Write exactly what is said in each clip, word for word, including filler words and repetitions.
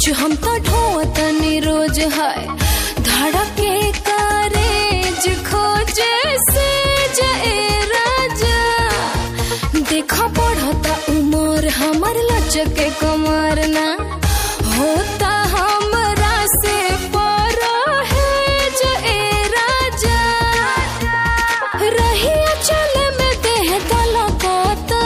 रोज हम तो ढोतनी रोज है धड़के कारेज खोजे से जाए राजा। देखा बढ़ता उमर हमर लचके कमर ना होता हमरा से पर है जाए राजा। रही चल में देह तलकता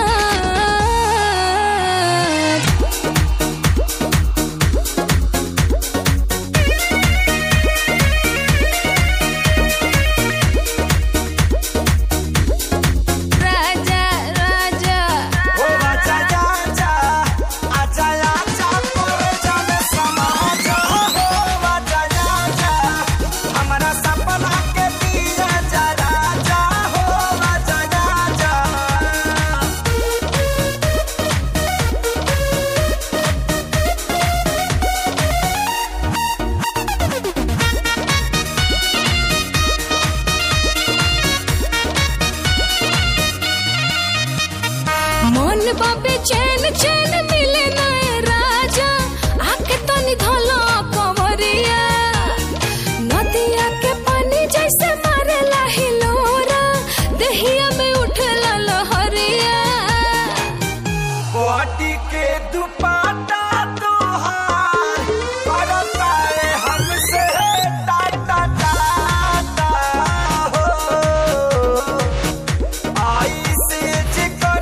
बाबे चैन चैन मिले नए राजा आके तो निधलो कंवरिया। नदिया के पानी जैसे मारेला हिलोरा दहिया में उठला लहरिया। बॉडी के दुपट्टा तोहार करता है हमसे टाटा टाटा हो। आई से जिकर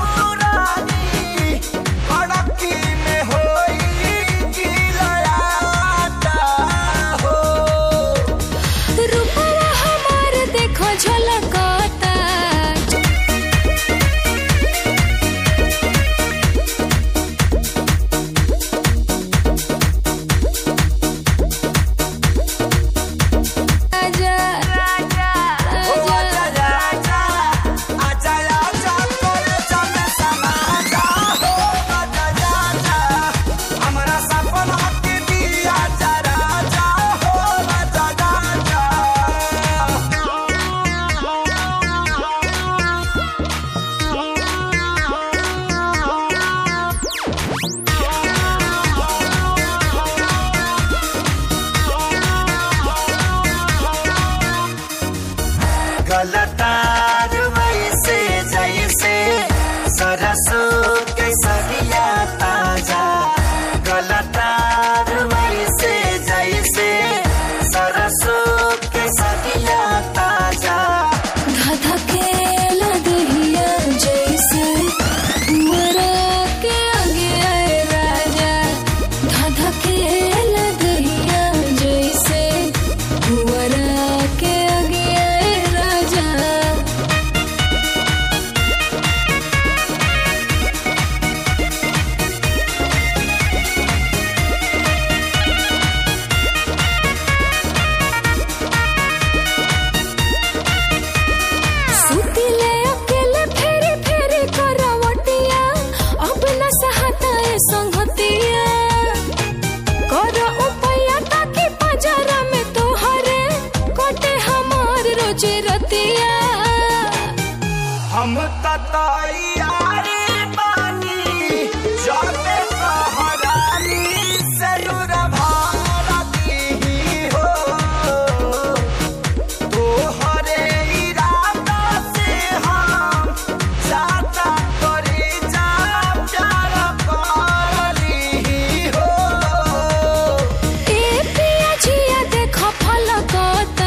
गलतार वैसे जैसे सरसों के सरिया ताजा। गलतार वैसे जैसे सरसों के सरिया ताजा। धधके लदहिया जैसे मरा के आगे आए राजा। धधके लदहिया जैसे मरा के आगे आए राजा। सुतिले अकेले फेरी फेरी करवटिया अब न सहता है संगतिया। करो उपाया ताकि पजरा में तोहरे कोटे हमार रोजे रतिया। हम तैयारी बानी जाते कहरानी सयूर भारती हो। तोहरे इरादा से हम जाता करी जा प्यार करली हो। ए पिया जिया देखो फलकता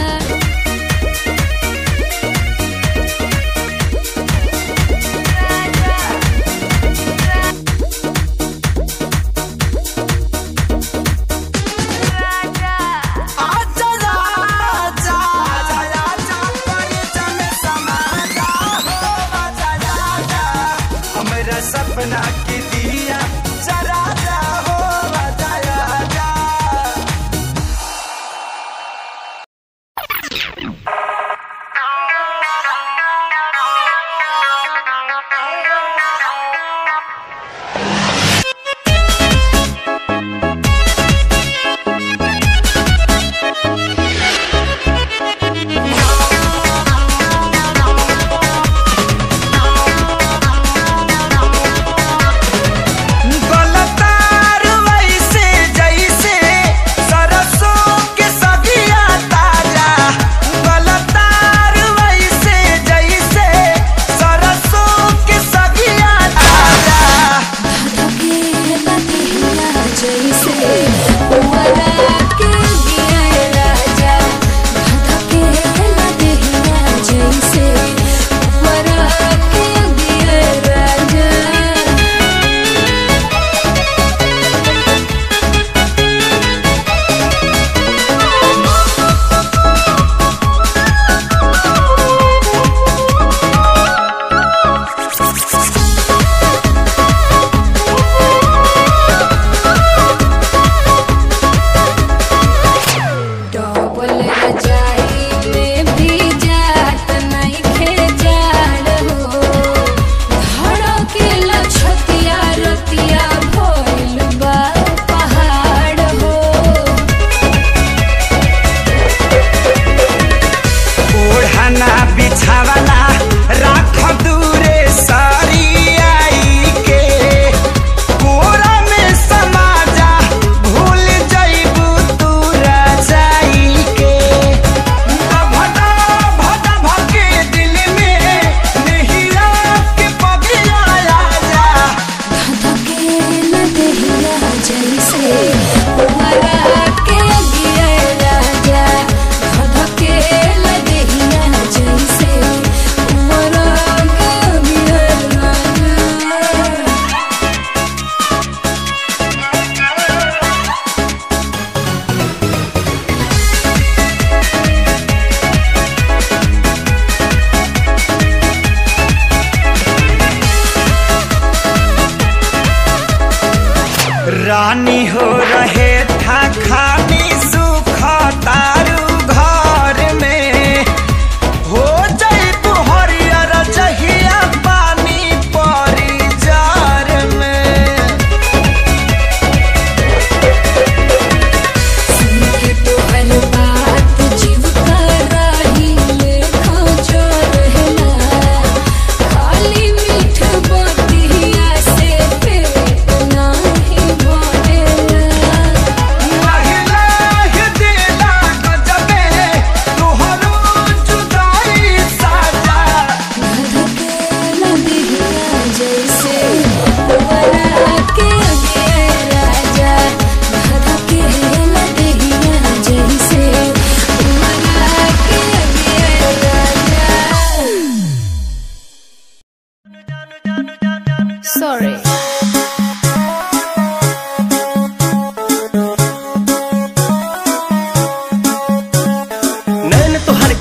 सपना की दिया जरा जा हो बजाया जा।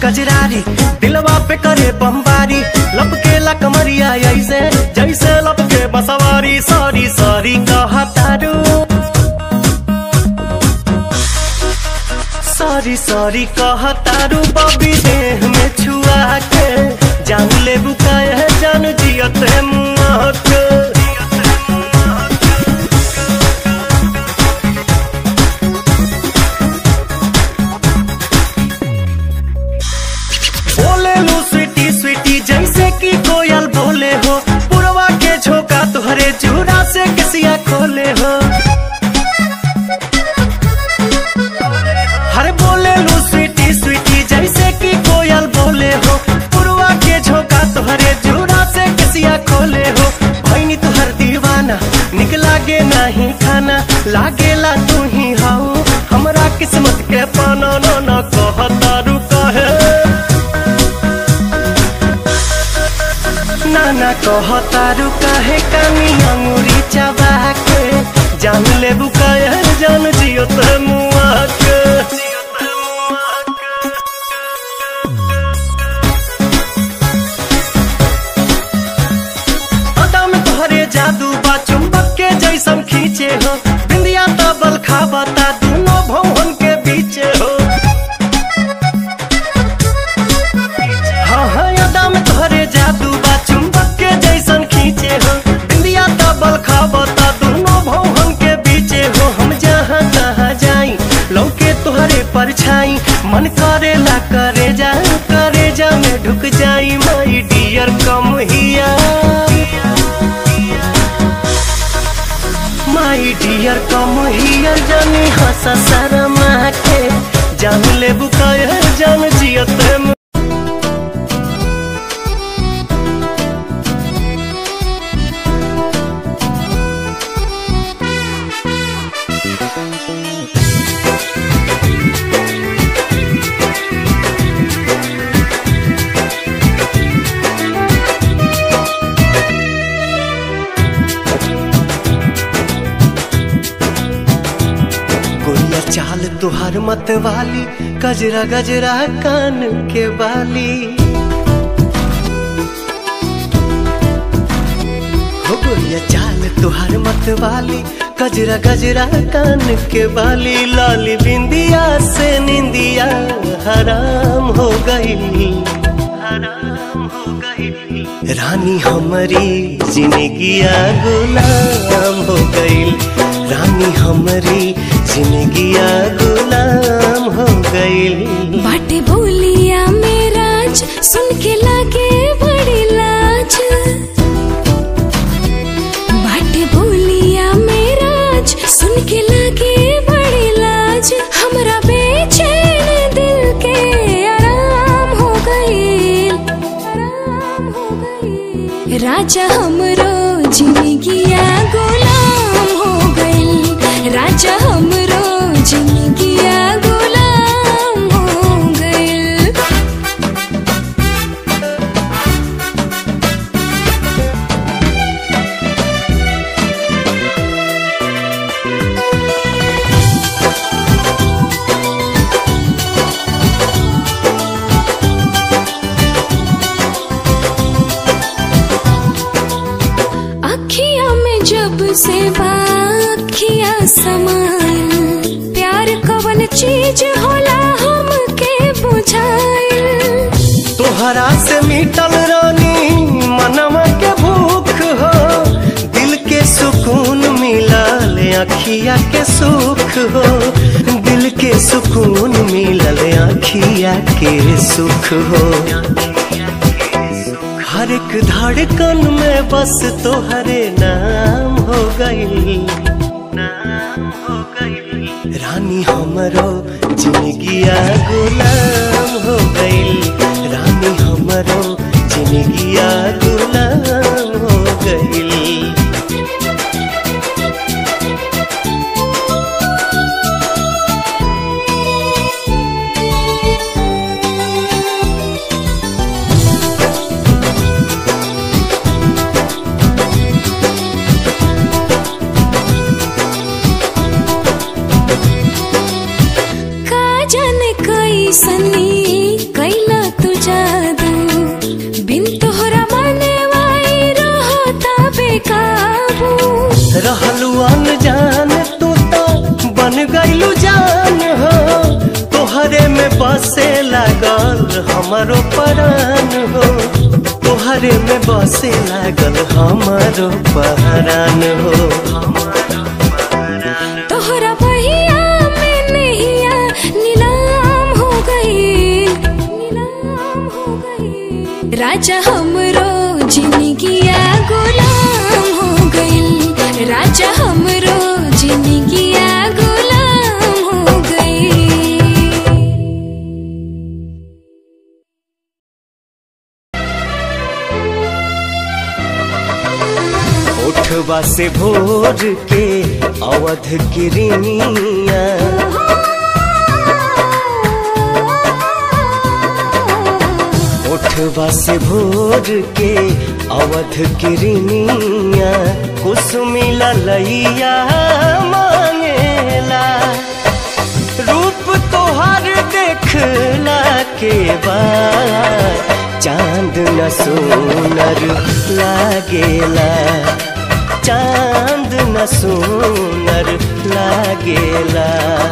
कजरारी दिलवा पे करे बमबारी, लपकेला कमरिया ऐसे जैसे लपके बसवारी। सॉरी सॉरी कहा तारू, सॉरी सॉरी कहा तारू बॉबी देह में छुआ के, जान ले बुकाया है जान जियते मुआ के। बोले लू स्वीटी स्वीटी जैसे कि कोयल बोले हो, पुरवा के झोंका तुहरे जूरा से किसिया खोले हो। हर बोले लू स्वीटी स्वीटी जैसे कि कोयल बोले हो, पुरवा के झोंका तुहरे जूरा से किसिया खोले हो। भैनी तुहर दीवाना निक लागे नहीं खाना, लागेला तू ही हाउ हमरा किस्मत के पाना। न न कहतारू कहे नाना कहतारू काहे कानी अंगूरी चबा के, जान ले बुकाया जान जियो ते मुआ के। अदा में तोहरे जादू बा चुंबक के जैसन खींचे हो, बिंदिया तबल खाबता दोनों भवन के बीचे हो। हाँ हाँ अदा में तोहरे जादू बा चुंबक के जैसन खींचे हो, बिंदिया तबल खाबता दोनों भवन के बीचे हो। हम जहाँ तहाँ जाई लौके तोहरे परछाई, मन करेला करे जा करे जा में ढुक जाई। माई डियर कम हिया, माई डियर कम हिया जानी हंसा शर्मा के, जान ले बुकाया जान जियते मुआ। चाल तुहार मत वाली, गजरा गजरा कान के बाली। हो गोरिया चाल तुहार मत वाली, गजरा गजरा कान के बाली। लाली बिंदिया से निंदिया हराम हो गई, हराम हो गई। रानी हमारी जिंदगिया गुलाम हो गई, रानी हमारी जिंदगिया गुलाम हो गई। बाटे बोलिया मेराज सुन के लागे बड़ी लाज, बाटे बोलिया मेराज सुन के लागे बड़ी लाज। हमरा बेचैन दिल के आराम हो गई, आराम हो गई। राजा हमरो जिंदगिया गुलाम हो गई, राजा हमरो जिंदगिया गुलाम हो गइल। अखियां में जब से बाखियां समाइल, प्यार कवन चीज होला हमके बुझाइल। तोहरा से मिटल रानी मनवा के भूख हो, दिल के सुकून मिलल अखिया के सुख हो, दिल के सुकून मिलल अखिया के सुख हो। हर एक धड़कन में बस तोहरे नाम हो गई, नाम हो गई। रानी हमरो जिंदगिया गुलाम हो गई, रानी हमरो जिंदगिया गुलाम हो गई। का जाने कैसनी कैला में बसे लागल हमारो परान हो, तोहरे में बसे लागल हमारो परान हो। तोहरा बहिया में नैया नीलाम हो गई, नीलाम हो गई। राजा हमरो जिंदगिया गुलाम हो गई, राजा हमरो जिंदगिया गुलाम हो गई। उठवा से भोर के अवध किरनिया, उठवा से भोर के अवध किरनिया, कुसुमी ललैया मांगेला। रूप तोहर देखला के बाद चांद न सोनर लागेला, चांद न सोनर लागेला।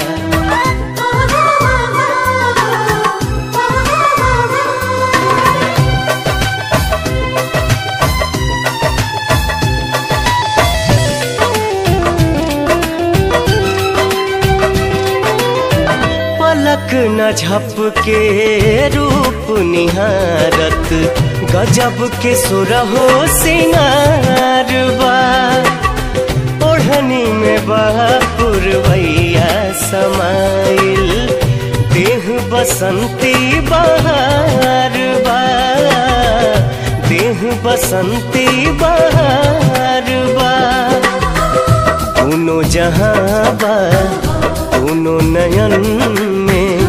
पलक न झपके रूप निहारत, गजब के सुरहो सिंगार बा। ओढ़नी में पुरवैया समाइल, देह बसंती बहार बा, देह बसंती बहार बा। दोनों जहां बा दोनों नयन में,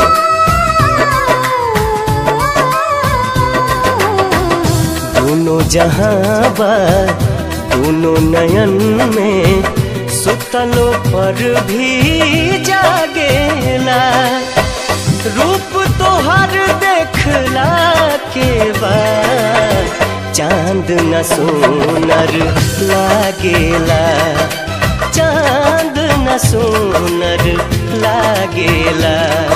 दोनों जहां बा दोनों नयन में, सुतलो पर भी जागेला। रूप तोहर देखला के बाद चांद न सोनर लागेला, चांद न सोनर लागेला।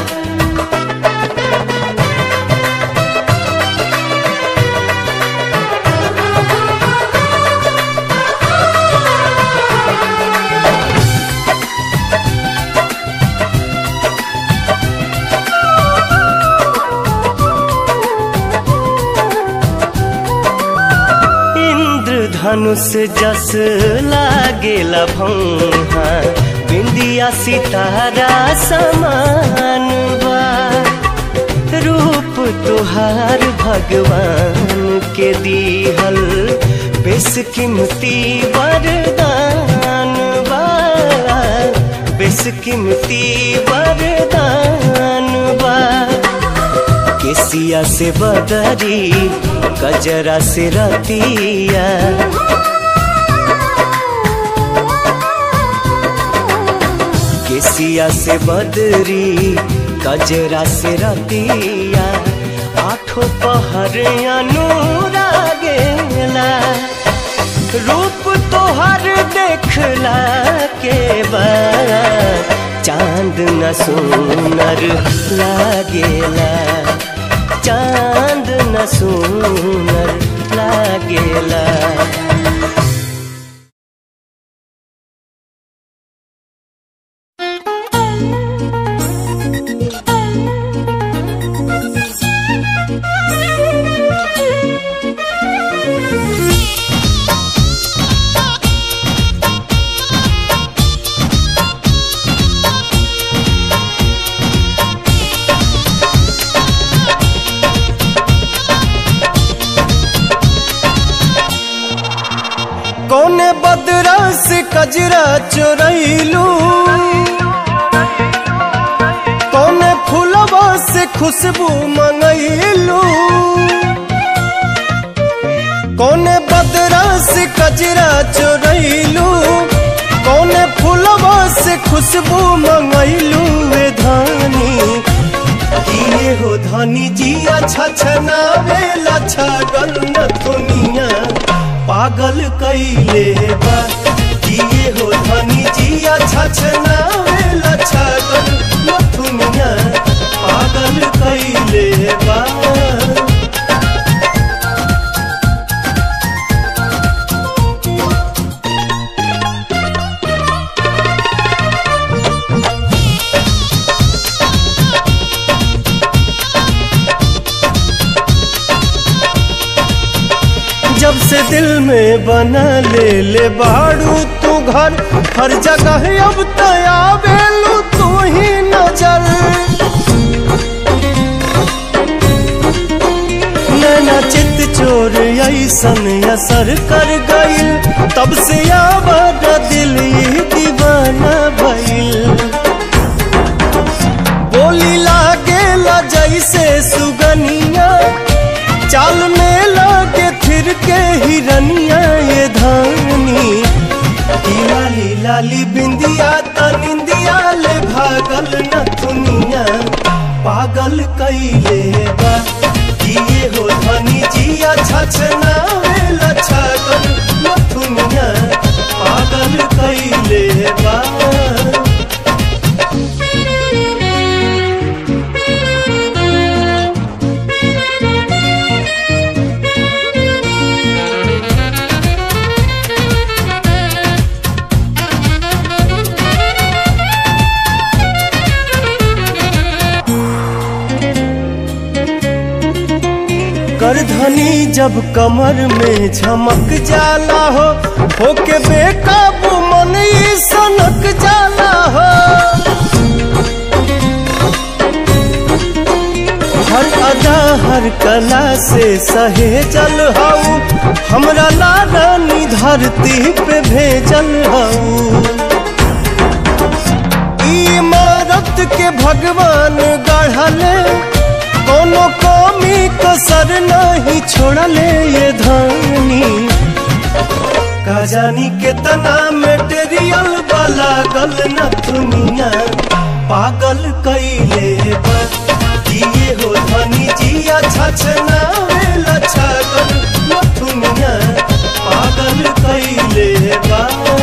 धनुष जस लागेला भौहा, बिंदिया सितारा समान बा। रूप तुहार भगवान के दीहल, बेशकीमती वरदान बा, बेशकीमती वरदान बा। केसिया से बदरी गजरा से रतिया, केसिया से बदरी गजरा से रतिया, आठों पहर अनुरागेला। रूप तोहर देखला के बाद चांद न सोनर लागेला, चांद न सोनर लागेला। कौने बदरा से कजरा चोरैलू, कौने फूलवा से खुशबू मंगैलू। कौने बदरा से कजरा चोरैलू, कौने फूलवा से खुशबू मंगैलू। वे धानी किए हो धानी जिया छछनावेला छागल न दुनिया पागल कैले बा। किए हो धनी जिया छछनावेला छागल न दुनिया जब से दिल में बना ले ले बाड़ू तू घर, हर जगह अब तया बेलू तू ही नजर। नैना चित चोर ऐसन असर कर गइल, तब से आवाज दिल ही दीवाना भइल। बोली लागेला जैसे सुगनिया, चाल में लागे फिर के हिरनिया ये धानी। की लाली लाली बिंदिया त निंदिया ले भागल न दुनिया, पागल कइले बा। किए हो धनी जिया छछना वेला छगल न दुनिया, पागल कइले बा। करधनी जब कमर में झमक जाला हो, होके बेकाबू मन ही सनक जाला हो। हर अदा हर कला से सहेजल हऊ, हमरा लारानी धरती पे भेजल हऊ। इमारत के भगवान गढ़ले, कोनो कमी कसर नहीं छोड़ले ये धानी। का जानी कितना मेटेरियल वाला गल न दुनिया, पागल कइले बा। किए हो धनी जिया छछना वेला छगल न दुनिया, पागल कइले बा।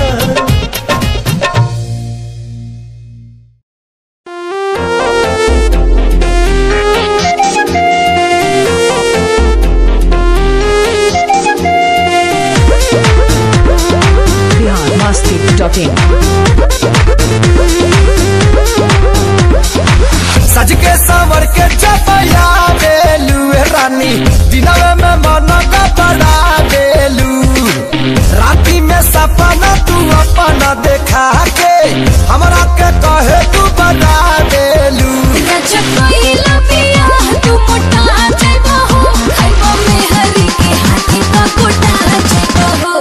सज के संवर के चपया बेलू रानी, दिनवे में मन का बड़ा बेलू। राती में सपना तू अपना देखा के, हमरा के कहे तू बना बेलू। तू मोटा जगह हो, खाइबो में हरी के हाथी का कोटा जगह हो।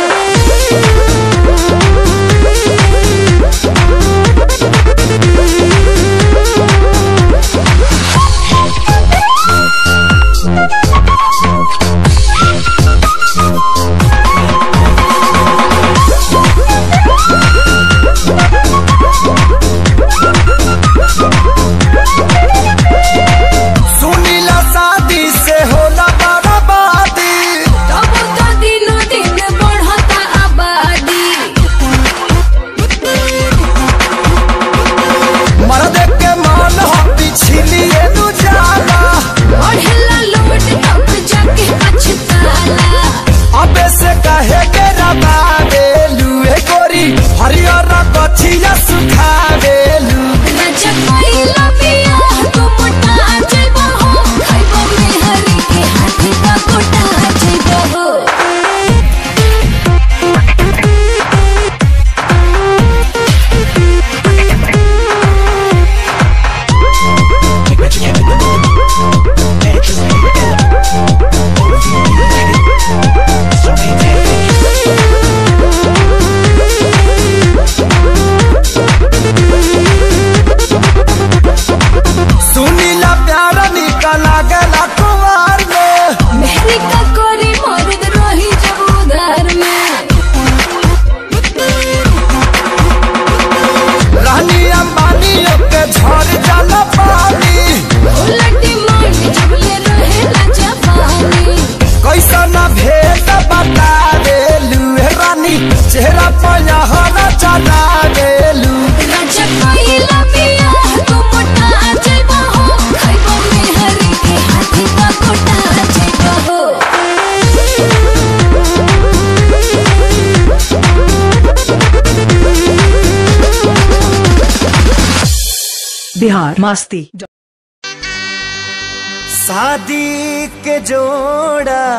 बिहार मस्ती। शादी के जोड़ा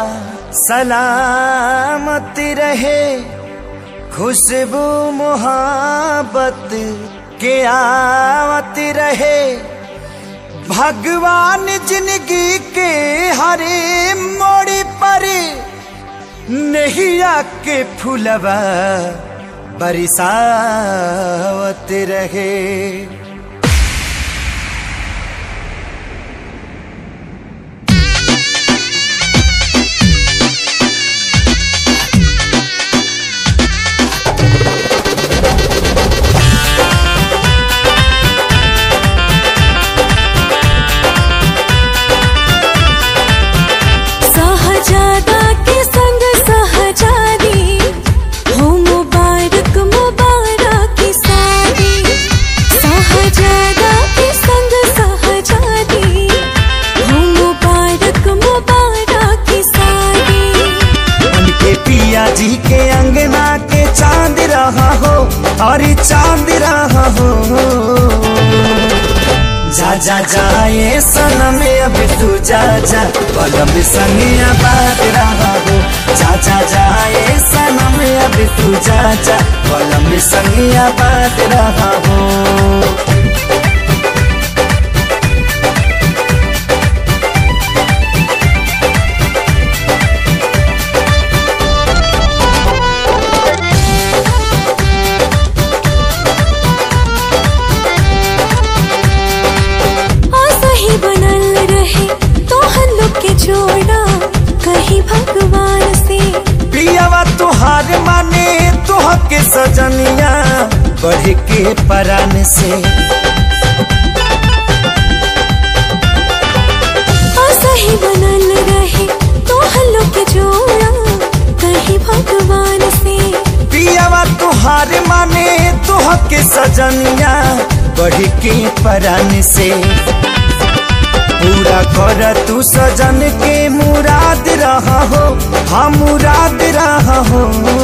सलामत रहे खुशबू मोहब्बत के आवत रहे। भगवान जिंदगी के हरे मोड़ पर नैया के फूलवा बरसावत रहे। जी के अंगना के चांद रहा हो और चांद रहा हो। जा जा जाए सनम अब तू जा जा पलम संगिया बात रहा हो। जा जा जाए सनम अब तू जा जा पलम संगिया बात रहा हो। भगवान से पियावा तुहार माने तुह के सजनिया बढ़ के परान से। सही बनल रहे तो हल्लो के जोड़ा कहीं भगवान से। पियावा तुहार माने तुह के सजनिया बढ़ के परान से। पूरा कर तू सजन के मुराद रहा हो। हाँ मुराद रहा हो।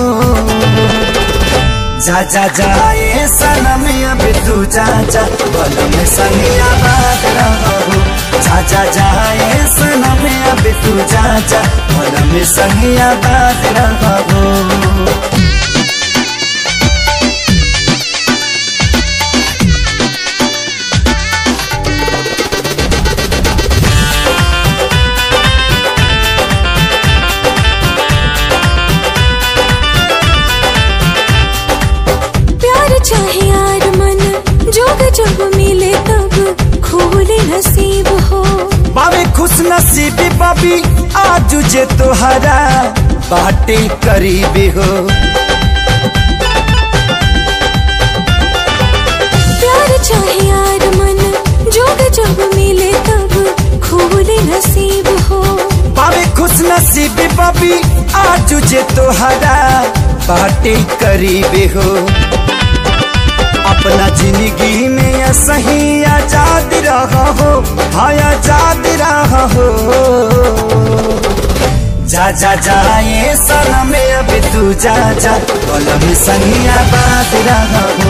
जा जा जाए सनम अब तू जा जा पलम संगिया बात रहा हो। जा जा जाए सनम अब तू जा जा पलम संगिया बात रहा हो। चाहे यार मन जोग जब मिले तब खोले नसीब हो। बाबे खुश नसीबी बाबी आज जे तोहरा बाटे करीब हो। प्यार चाहे यार मन जोग जब मिले तब खोले नसीब हो। बाबे खुश नसीबी बाबी आज जे तोहरा बाटे करीब हो। अपना जिंदगी में सही आजाद रहा हो। हाँ आजाद रहा हो। जा जा जाए सनम अब तू जा जा पलम संगिया बात रहा हो।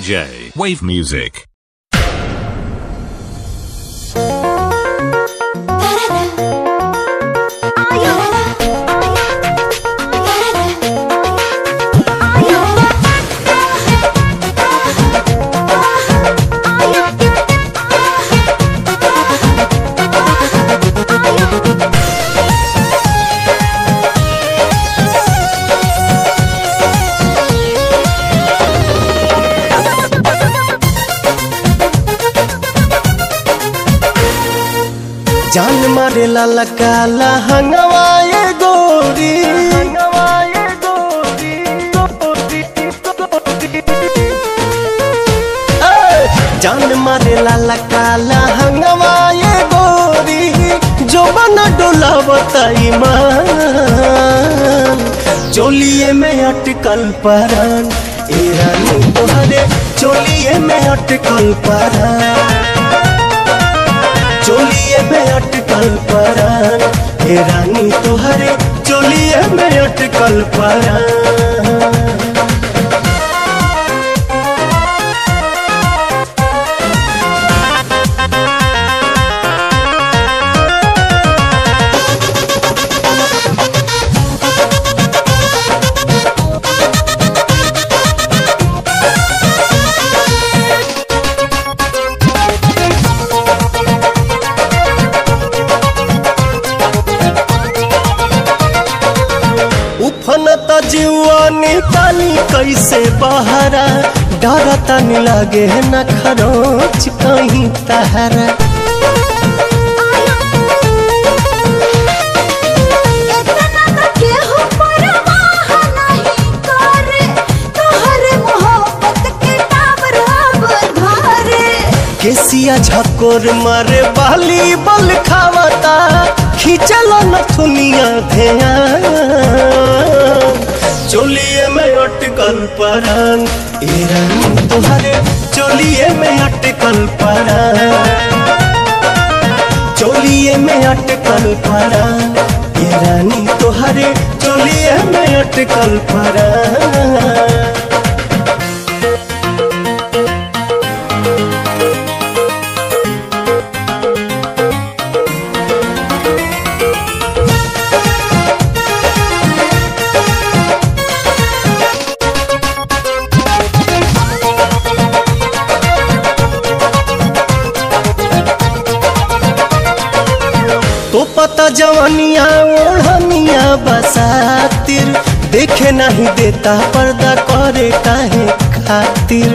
J Wave Music. जान मारे लाला काला हंगवाए गोरी हंगवाए गोरी जान मारे लाला काला हंगवाए गोरी जो बना डोला बताई मान चोलिए में अटकल परान ए रानी तोहरे चोलिए में अटकल परान चोलिए में अटकल परान हे रानी तोहरे चोलिए में अटकल परान। उफनता जीवानी तानी कैसे बहारा डरता नहीं लागे न खरोच कहीं तहरा केसिया झकोर मारे बाली बल खावता खींचल नथुनिया धेया चोलिए में अटकल परान ए रानी तोहरे चोलिए में अटकल परान चोलिए में अटकल परान ए रानी तोहरे चोलिए में अटकल परान। तो पता जवानिया ओढ़निया बसातिर देखे नहीं देता पर्दा करे काहे खातिर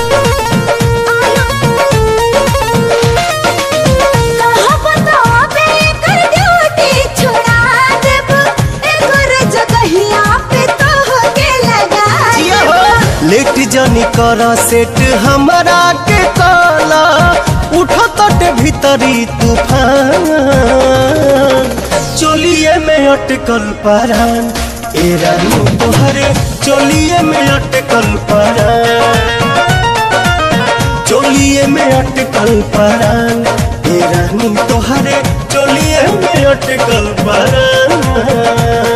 लेट जानी कर सेट हमारा के काला उठो तट भीतरी तूफान चोलिए में अटकल परान ए रानी तोहरे चोलिए में अटकल परान चोलिए में अटकल परान ए रानी तोहरे चोलिए में अटकल परान।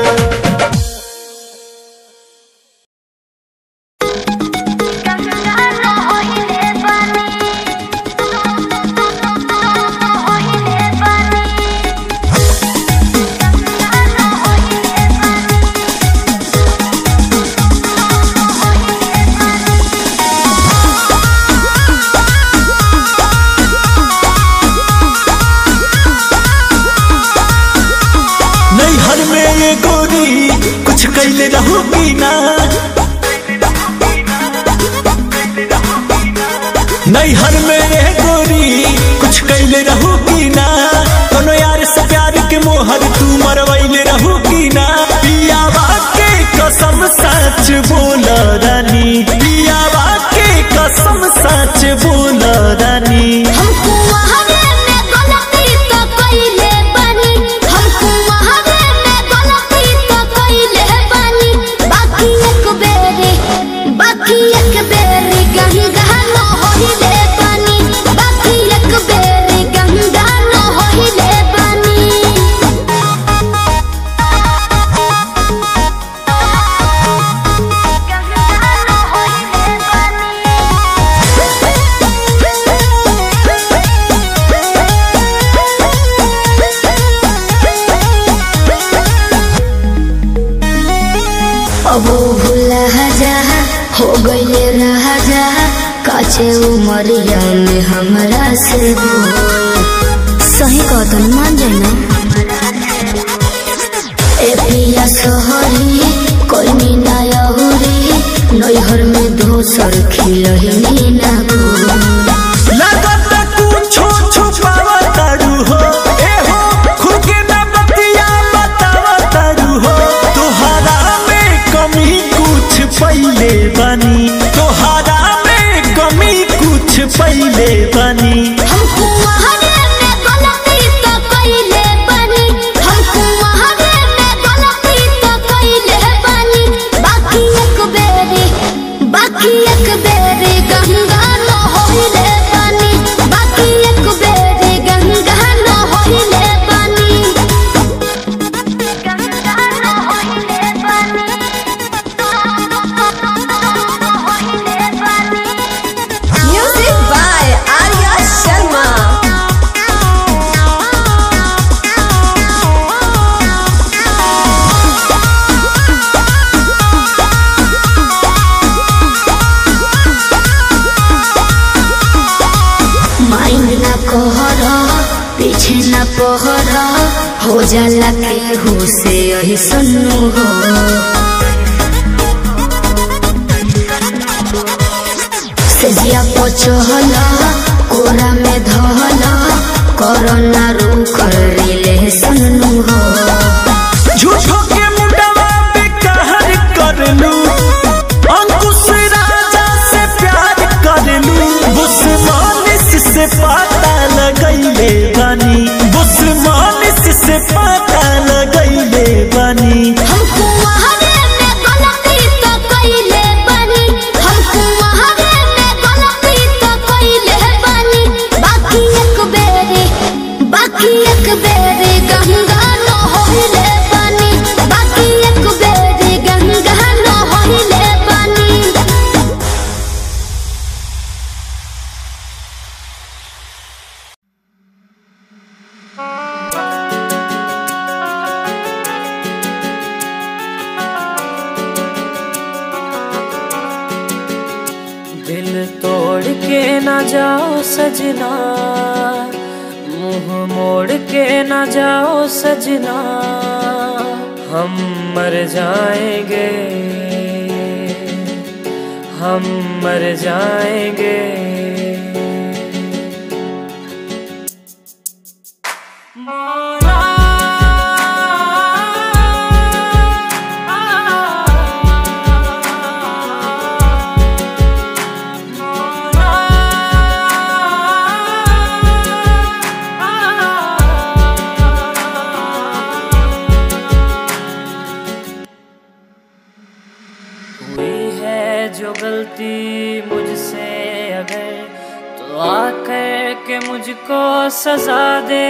कैले रहूगी ना नैहर में गोरी कुछ कैले रहूगी ना कोनो यार से प्यार के मोहर तू मरवैले रहूगी ना पियावा के कसम सच बोल रानी पियावा के कसम सच बोल रानी हमको वहां में गलती तो कैले बनी हमको वहां में गलती तो कैले बनी बाकी एक बेरी बाकी एक बेरी गही गहनो होइले बनी बाकी एक बेरी गही अब भूला जा हो गईले रहा जा काचे उमरिया में हमरा से सही कहतन मान जाना ए पिया सोहरी कोई मीना यहुरी नैहर में दोसर खिलही ना लगत कुछो छुपावा तारू हो ए हो खुद के ना बतिया बतावा तारू हो तोहरा में कमी कुछ पहिले बनी तोहरा में कमी कुछ पहिले बनी हमको वहारे में गलती तो कइले बनी हमको वहारे में गलती तो कइले बनी बाकी एक बेरी बाकी एक बेरी गंगा न होइले बनी बाकी एक बेरी गंगा न होइले बनी गंगा न होइले बनी होइले बनी Music by Arya Sharma. Mind ना कहरा पीछे ना पहरा हो जाला केहू से यही सुनू हो सेजिया पचहला कोरा में धहला कोरोना रूख रिले सुनू हो झूठो के मुंडवा पे कहर करलू अंकुश राजा से प्यार करलू बुस्मानिस से पता लगैले बनी बुस्मानिस से पता लगैले बनी हमको वहारे में गलती तो कइले बनी हमको वहारे में गलती तो कइले बनी बाकी एक बेरी बाकी एक बेरी गंगा न होइले बनी बाकी एक बेरी गंगा न होइले बनी दिल तोड़ के ना जाओ सजना मुंह मोड़ के ना जाओ सजना हम मर जाएंगे हम मर जाएंगे मौला जो गलती मुझसे अगर तो आकर के मुझको सजा दे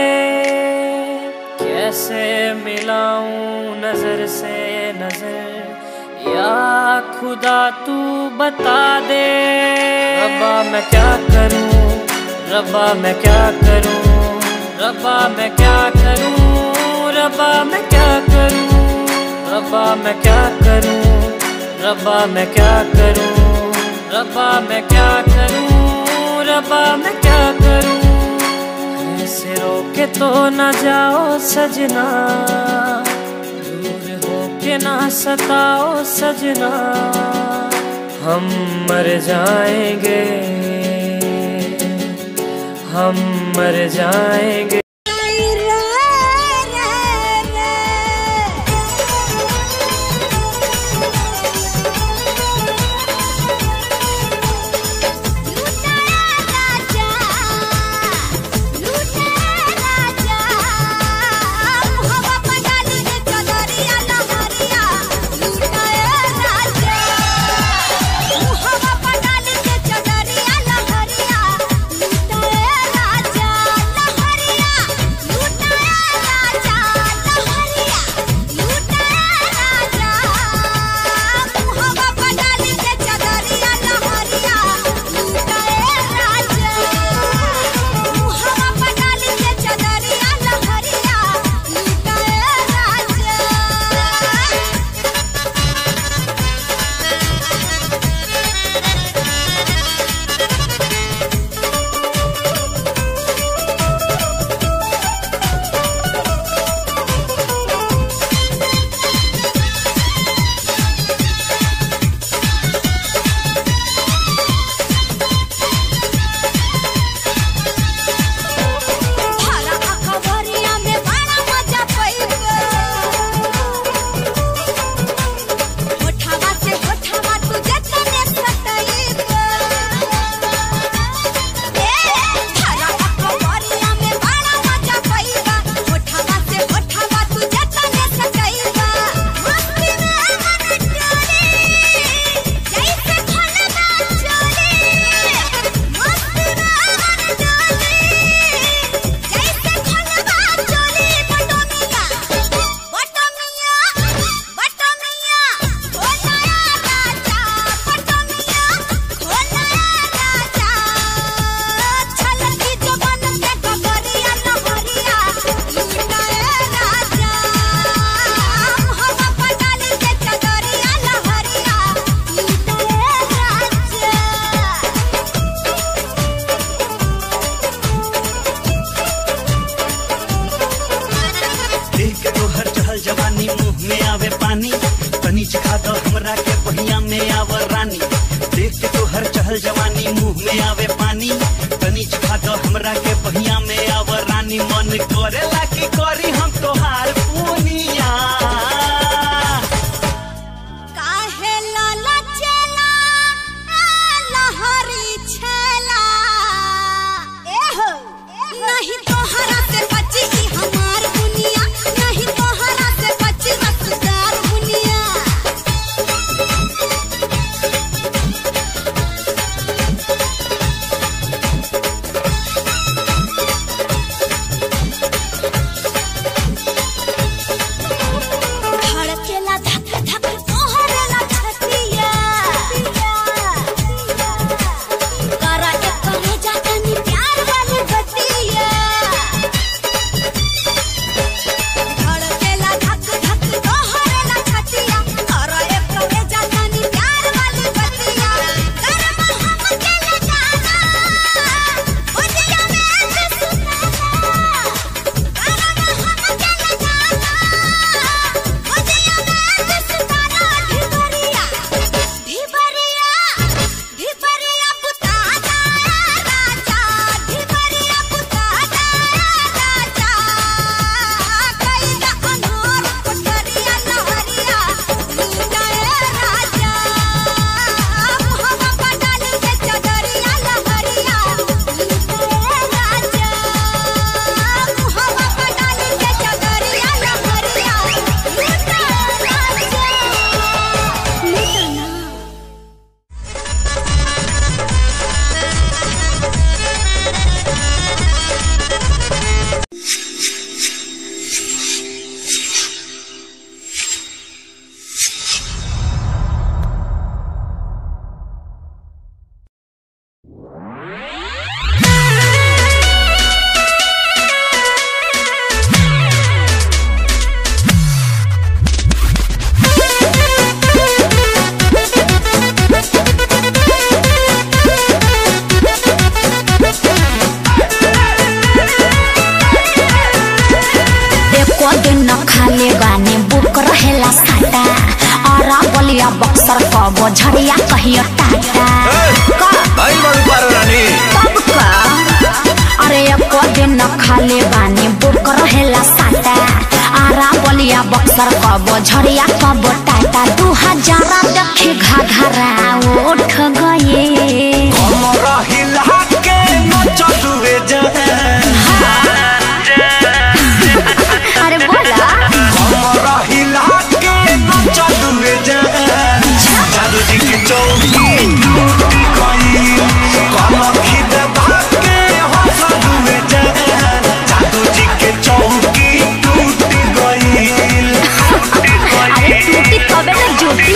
कैसे मिलाऊं नजर से नजर या खुदा तू बता दे रब्बा मैं क्या करूं रब्बा मैं क्या करूं रब्बा मैं क्या करूं रब्बा मैं क्या करूं रब्बा मैं क्या करूं रब्बा मैं क्या करूं रब्बा मैं क्या करूं रब्बा मैं क्या करूं ऐसे रोके तो न जाओ सजना दूर होके ना सताओ सजना हम मर जाएंगे हम मर जाएंगे राजा पानी तनी चखा दो हमरा के पहिया में आवर रानी देख के तो हर चहल जवानी मुंह में आवे पानी तनी चखा दो हमरा के पहिया में आवर रानी मन करेला की करी हम तोहार पुनिया काहे लाला चला लहरी छला एहो नहीं तोहरा से बची ई हमार दुनिया नहीं तोहरा से बची रसदार दुनिया धड़केला धक धक तोहरेला छतिया करा के करे जाता नी प्यार वाली बतिया धड़केला धक धक तोहरेला छतिया करा के करे जाता नी प्यार वाली बतिया करम हम के ले जाना बुझिया में से सुनाना करम हम के ले जाना बुझिया में से सुनाना ढिबरिया ढिबरिया ढिबरिया पुता दाया राजा ढिबरिया पुता दाया राजा कैला अनोर कोठरिया लहरिया लुटाए राजा हम पटाली के चदरिया लहरिया लुटाए राजा हम पटाली के चदरिया लहरिया लुटाए राजा लुटाना एको दिन न खाले बानी बुक रहेला साटा और बलिया बक्सर कबो झड़िया कहियो टाटा भाई बाबू पारो रानी तब का अरे एको दिन न खाले बानी बुक रहेला साटा आरा बलिया बक्सर कबो झड़िया कबो टाटा दू हजार देखे घाघरा उठ गए हमरा हिला के न चलुए जान अरे बोला हमरा हिला के न चलुए जान जादू जी की चौकी टूट गई कलम खिद भाग के हंसलुए जान जादू जी के चौकी टूट गई अरे टूटी कबे तक जुटी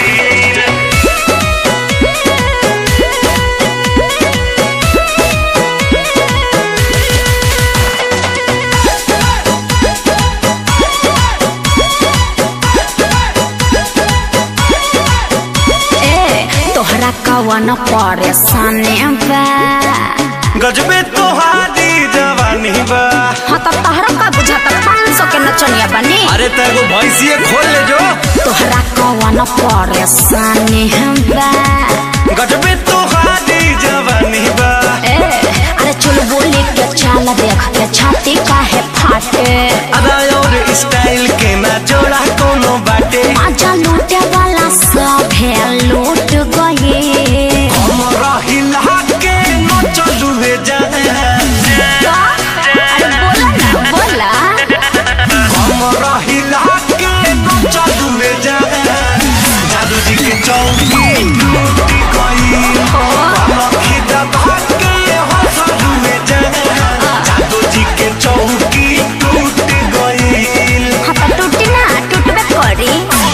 तोहरा कवन परेशानी बा गजबे तोहारी जवानी बा हाँ तो तोहरा का बुझाता पाँच सौ के नचनिया बनी अरे तेरे को भैंसिए खोल ले जो तोहरा कवन परेशानी बा गजबे तोहारी जवानी बा ए अरे चल बोली के चाल देख के छाती काहे फाटे अदा और स्टाइल के ना जोड़ा कोनो बाटे आजा लूटे वाला सब है लूट गए हमरा हिला के न चलुए जान अरे बोला ना बोला हमरा हिला के न चलुए जान जादू जी के चौकी टूट गई कलम खिद भाग के हंसलुए जान जादू जी के चौकी टूट गई हाँ तो टूटी ना टूटबे करी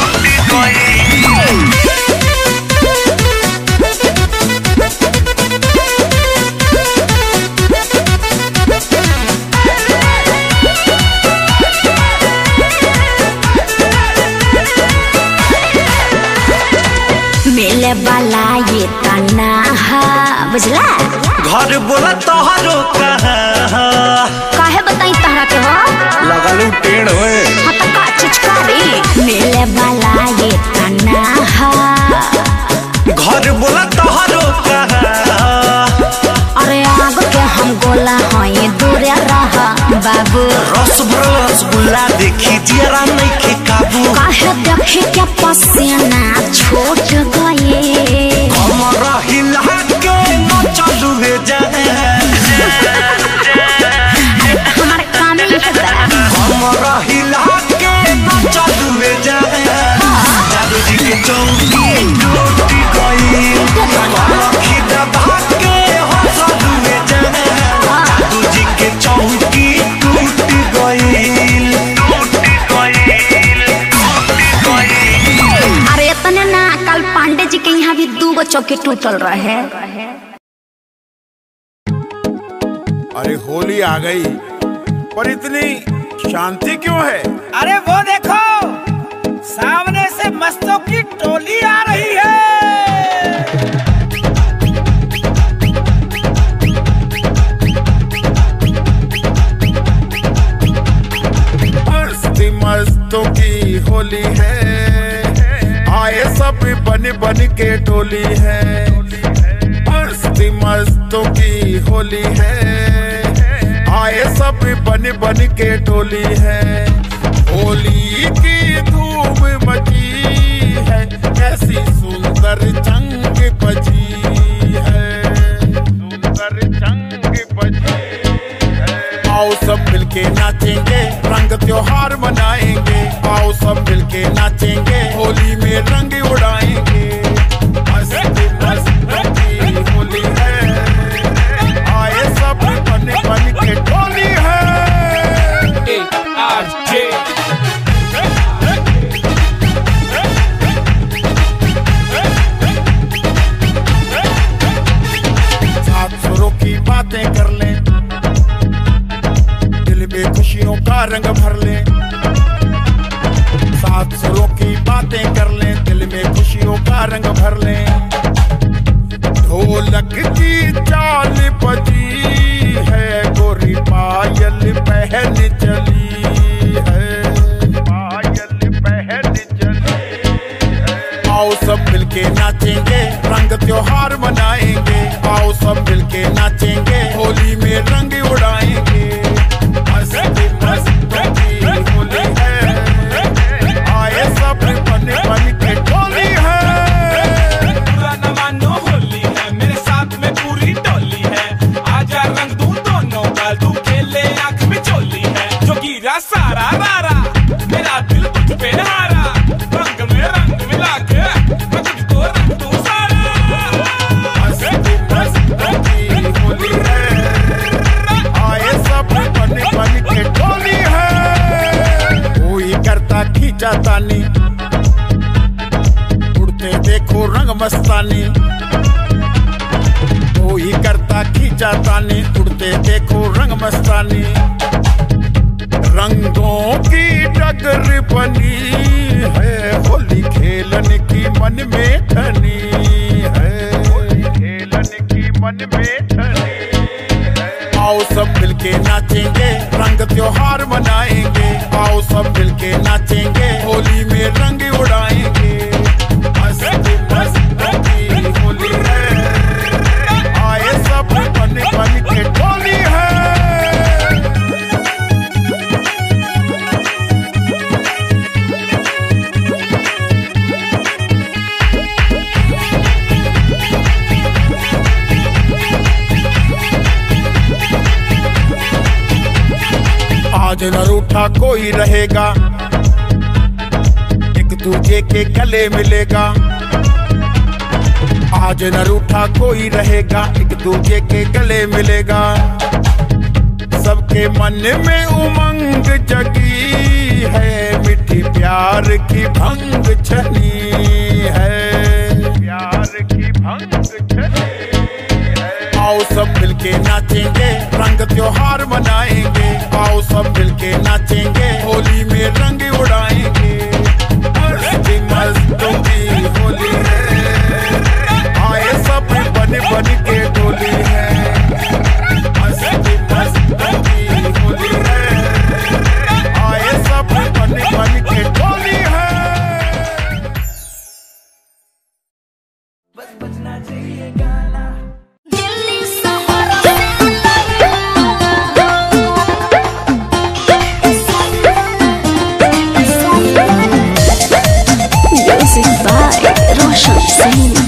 मिले वाला ये तना हा बुझला घर बोला तोहरो कहाँ काहे बताई तहरा के हो लगलू पेड़ होए हाँ तो का चिचकारी मिले वाला रसगुल्ला देखी जरा नहीं के काबू काहे देखे क्या पसीना छोट गए हमरा हिला के न चलू हे जाए हमारे काम ही है हमरा हिला के न चलू हे जाए जादू जी के चौकी टूट गई लखी दबा के हो चलू हे जाए जादू जी के चौकी टूट गई अरे इतने ना कल पांडे जी के यहाँ भी दो गो चौकी टूटल रहे। अरे होली आ गई पर इतनी शांति क्यों है? अरे वो देखो सामने से मस्तों की टोली आ रही है। मस्ती मस्तों की होली है, आए सब बन बन के टोली है। मस्ती मस्तों की होली है, आए सब बन बन के टोली है। होली की धूम मची है, कैसी सुंदर जंग बजी है, सुंदर जंग बजी है। आओ सब मिलके नाचेंगे, रंग त्योहार मनाएंगे। आओ सब मिलके नाचेंगे, होली में रंग उड़ाएंगे। मस्ती मस्ती होली है, आए सब बन बन के टोली है। सात सुरों की बातें कर लें, दिल में खुशियों का रंग भर लें। सात सुरों की बातें कर लें, दिल में खुशियों का रंग भर लें। ढोलक की चाल बजी है, गोरी पायल पहन चली है, पायल पहन चली है। आओ सब मिलके नाचेंगे, रंग त्योहार मनाएंगे। आओ सब मिलके नाचेंगे, होली में रंग उड़ाएंगे। मस्ती मस्ती होली है, आए सब बन बन के टोली है। पुराना मानो होली है, मेरे साथ में पूरी टोली है। आजा रंग दूं दोनों का, तू खेले आंख में चोली है। जो गिरा सारा रारा, मेरा दिल तुझ पे हारा। रंग में रंग मिला के मैं तुझको रंग दूं सारा। मस्ती मस्ती होली है, आए सब बन बन के टोली है। कोई करता खींचा तानी, उड़ते देखो रंग मस्तानी। कोई करता खींचा तानी, उड़ते देखो रंग मस्तानी। रंगों की डगर बनी है, होली खेलने की मन में ठनी है, होली खेलने की मन में ठनी है। आओ सब मिलके नाचेंगे, रंग त्योहार मनाएंगे। आओ सब मिलके नाचेंगे, होली में रंग उड़ाएंगे। मस्ती मस्ती होली है, आए सब बन बन के टोली है। आज न रूठा कोई रहेगा, एक दूजे के गले मिलेगा। आज न रूठा कोई रहेगा, एक दूजे के गले मिलेगा। सबके मन में उमंग जगी है, मिठी प्यार की भंग छनी है, प्यार की भंग छनी है। आओ सब मिलके नाचेंगे, रंग त्योहार मनाएंगे। आओ सब मिलके नाचेंगे, होली में रंग उड़ाएंगे। मस्ती मस्तों की होली है, आए सब बन बन के टोली है। मस्ती मस्तों की होली है, आए सब बन बन के टोली है। बस बजना चाहिए गाना। Delhi by Roshan Singh.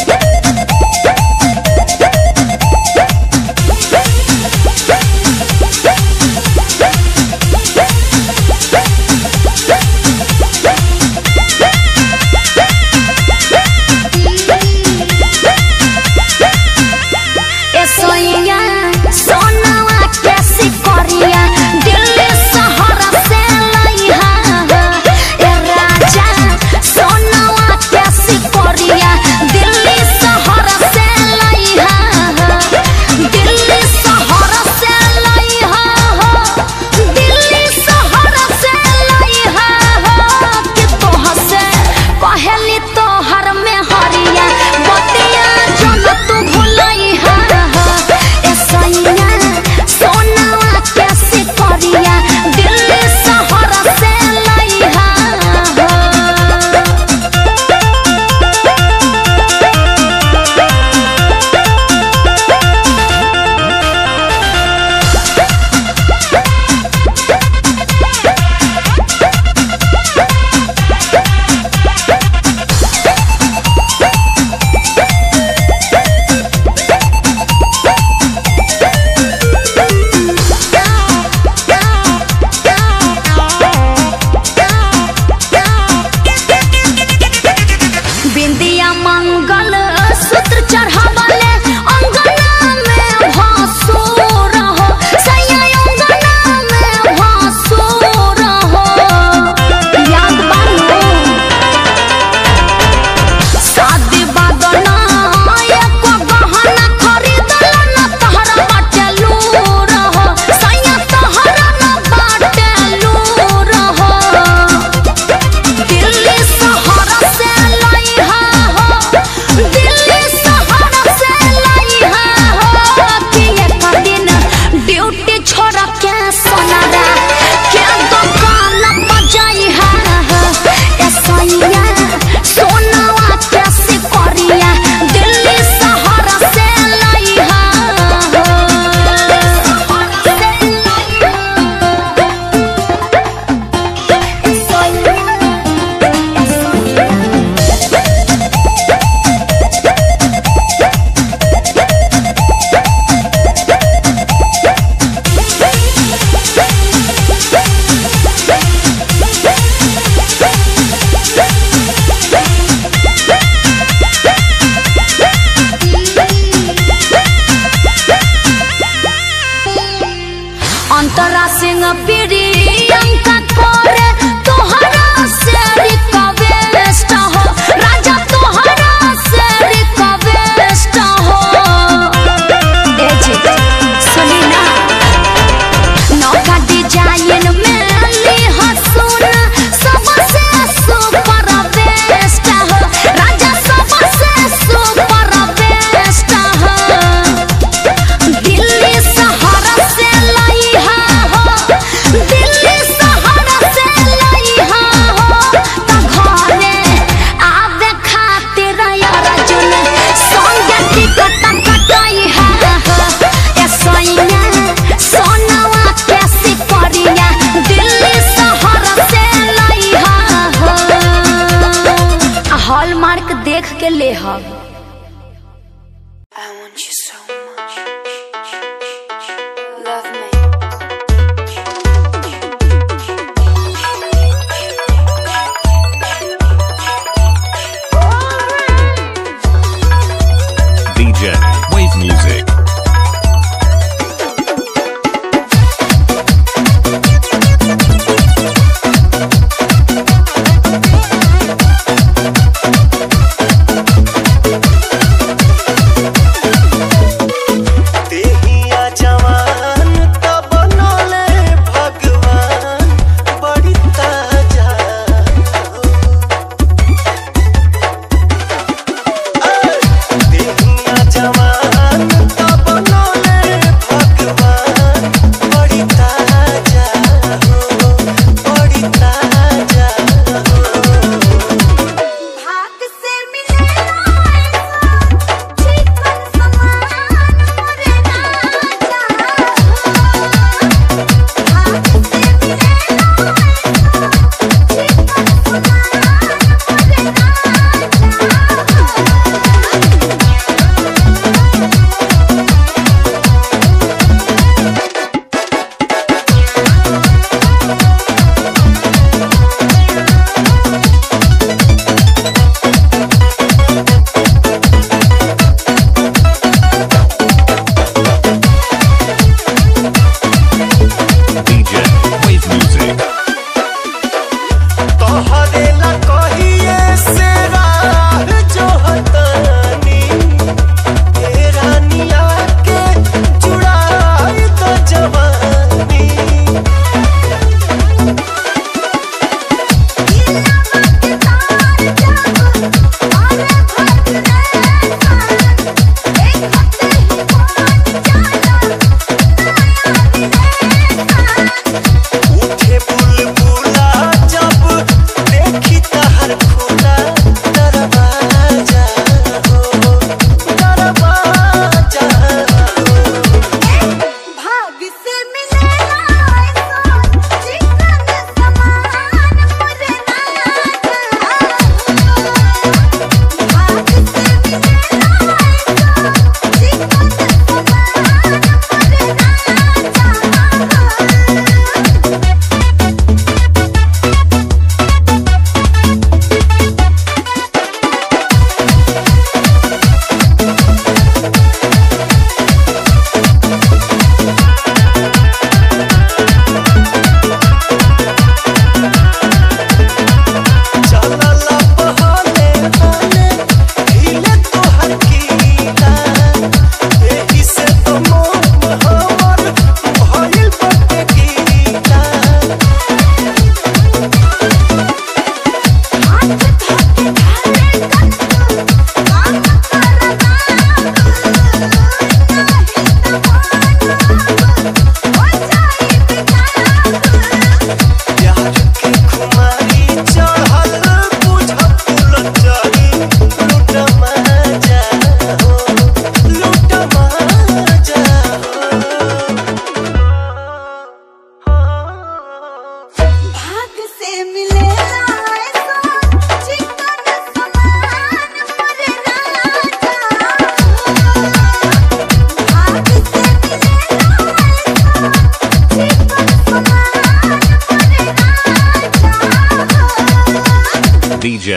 देख के ले हम। I want you so much. Love me. D J Wave Music.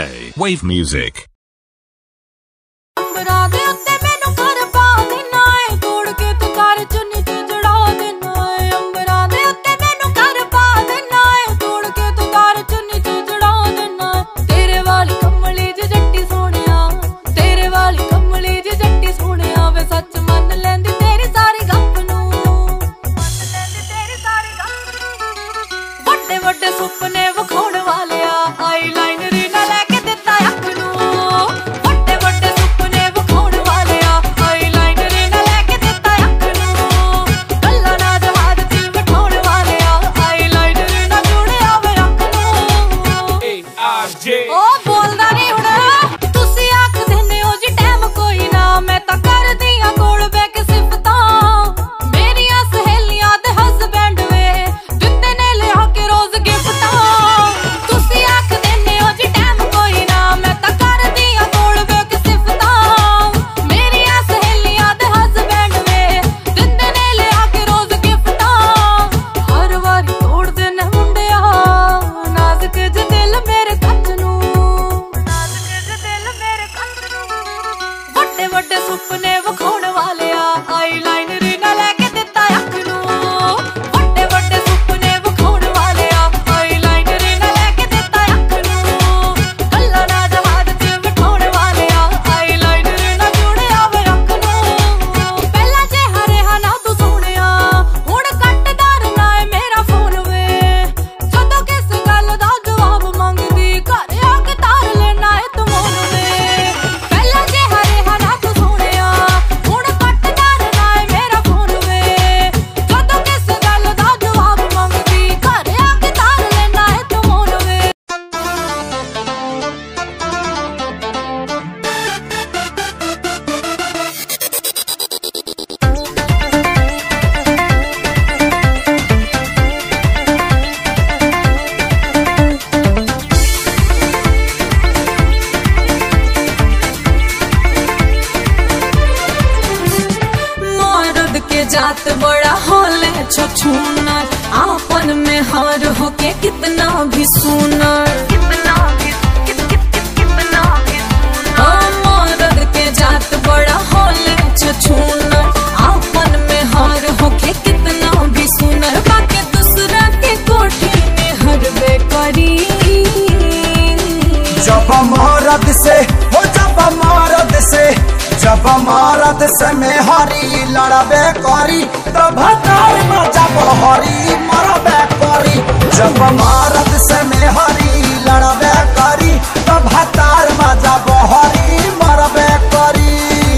Wave Music. जात बड़ा होले छछूना आपन में हार होके कितना भी सुना कितना भी कितना भी मर्द के जात बड़ा होले छछूना आपन में हार होके कितना भी सुना बाकी दूसरा के कोठी में हरबे करी जब मर्द से हो जब मर्द से जब मर्द से में हरी लड़बे करी तब जब हरी मरबे करी जब मर्द से में हरी लड़बे करी तब हतार में जब हरी मरबे करी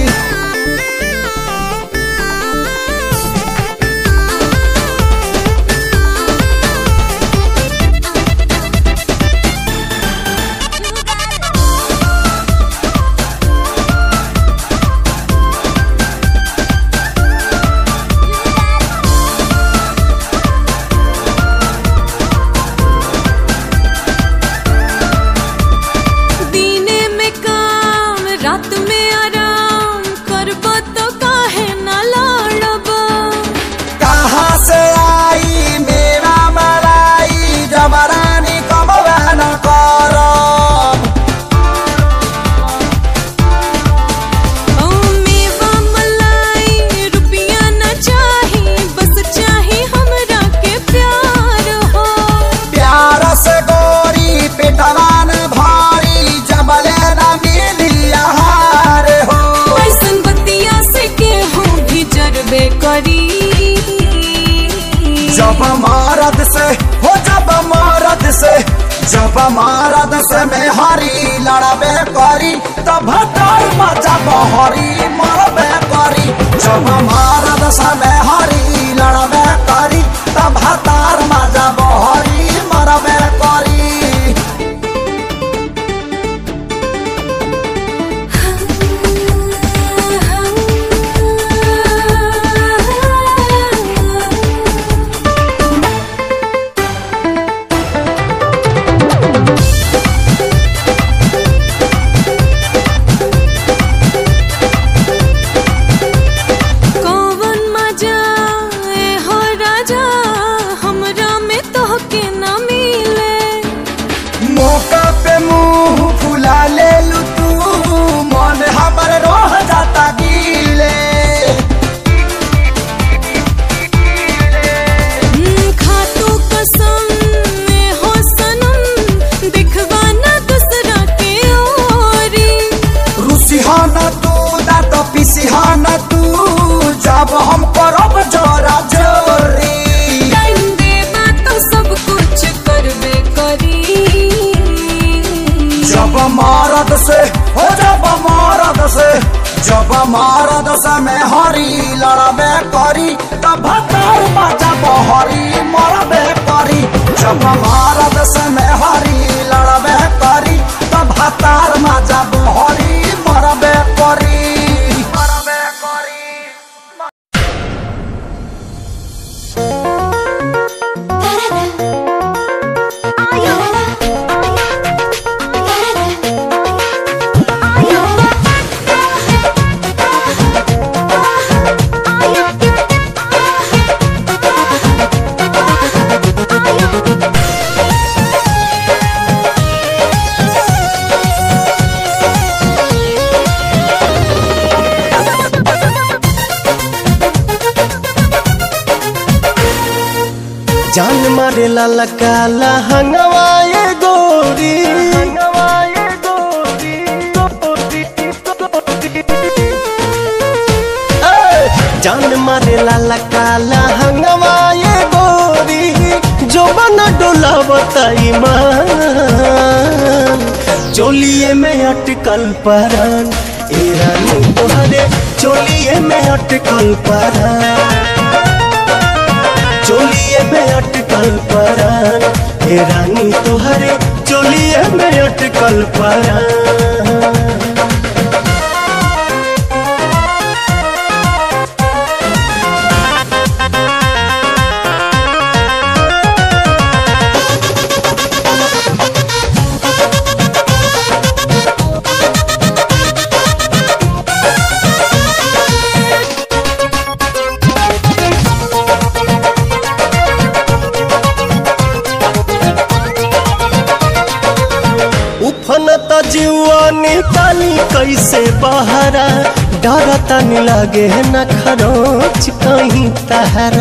जब मर्द से हो जब मर्द से जब मर्द से में हरी लड़बे करी तब जब हरी मरबे करी जब मर्द से में हरी लड़बे करी तब हतार में जब हरी मरबे करी मारद समय हरी लड़बे करी तब भतार बाजा बहरी मरबे करी। जब मारद समय हरी लड़बे करी तब भतार बाजा बहरी मरबे करी मरबे करी। जान मारे लाला काला हंगवाए गोरी हंगवाए गोरी गोरी गोरी जान मारे लाला काला हंगवाए गोरी जो बना डोला बताई मान चोलिए में अटकल परान ए रानी तोहरे चोलिए में अटकल परान चोलिए में अटकल परान हे रानी तोहरे चोलिए में अटकल परान। उफनता जीवा निकाली कैसे बहरा डरता नहीं लागे न खरोच कहीं तहरा।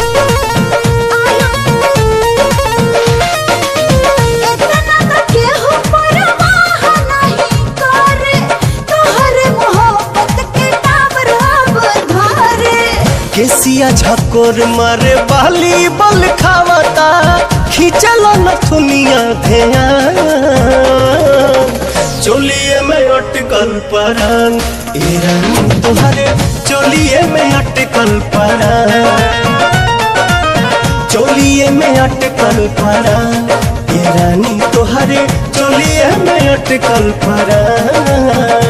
केसिया झकोर मारे बाली बल खावता खींचल नथुनिया धेया चोलिए में अटकल परान ए रानी तोहरे चोलिए में अटकल परान चोलिए में अटकल परान ए रानी तोहरे चोलिए में अटकल परान।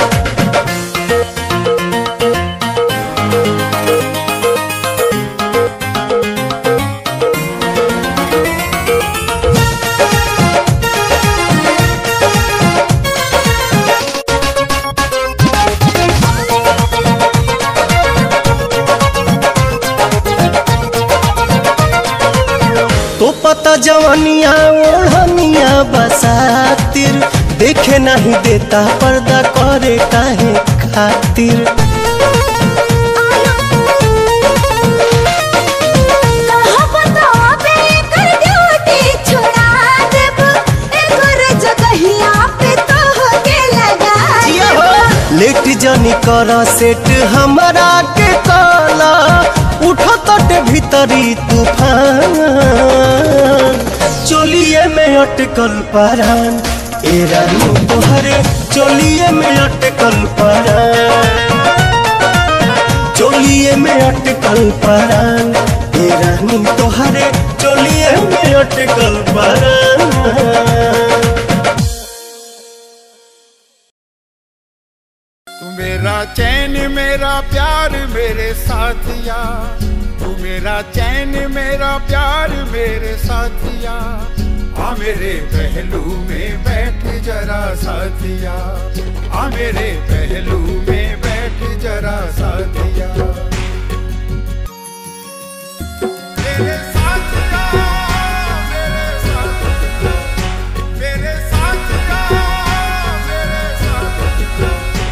तो पता जवानिया ओढ़निया बसातिर देखे नहीं देता पर्दा करे काहे खातिर। लेट जानी करा सेट हमारा के काला उठो तट भीतरी तूफान चोलिए में अटकल परान ए रानी तोहरे चोलिए में अटकल परान चोलिए में अटकल परान ए रानी तोहरे चोलिए में अटकल परान। मेरा चैन मेरा प्यार मेरे साथिया तू मेरा चैन मेरा प्यार मेरे साथिया आ मेरे पहलू में बैठ जरा साथिया आ मेरे पहलू में बैठ जरा साथिया मेरे साथिया मेरे साथिया मेरे साथिया मेरे साथिया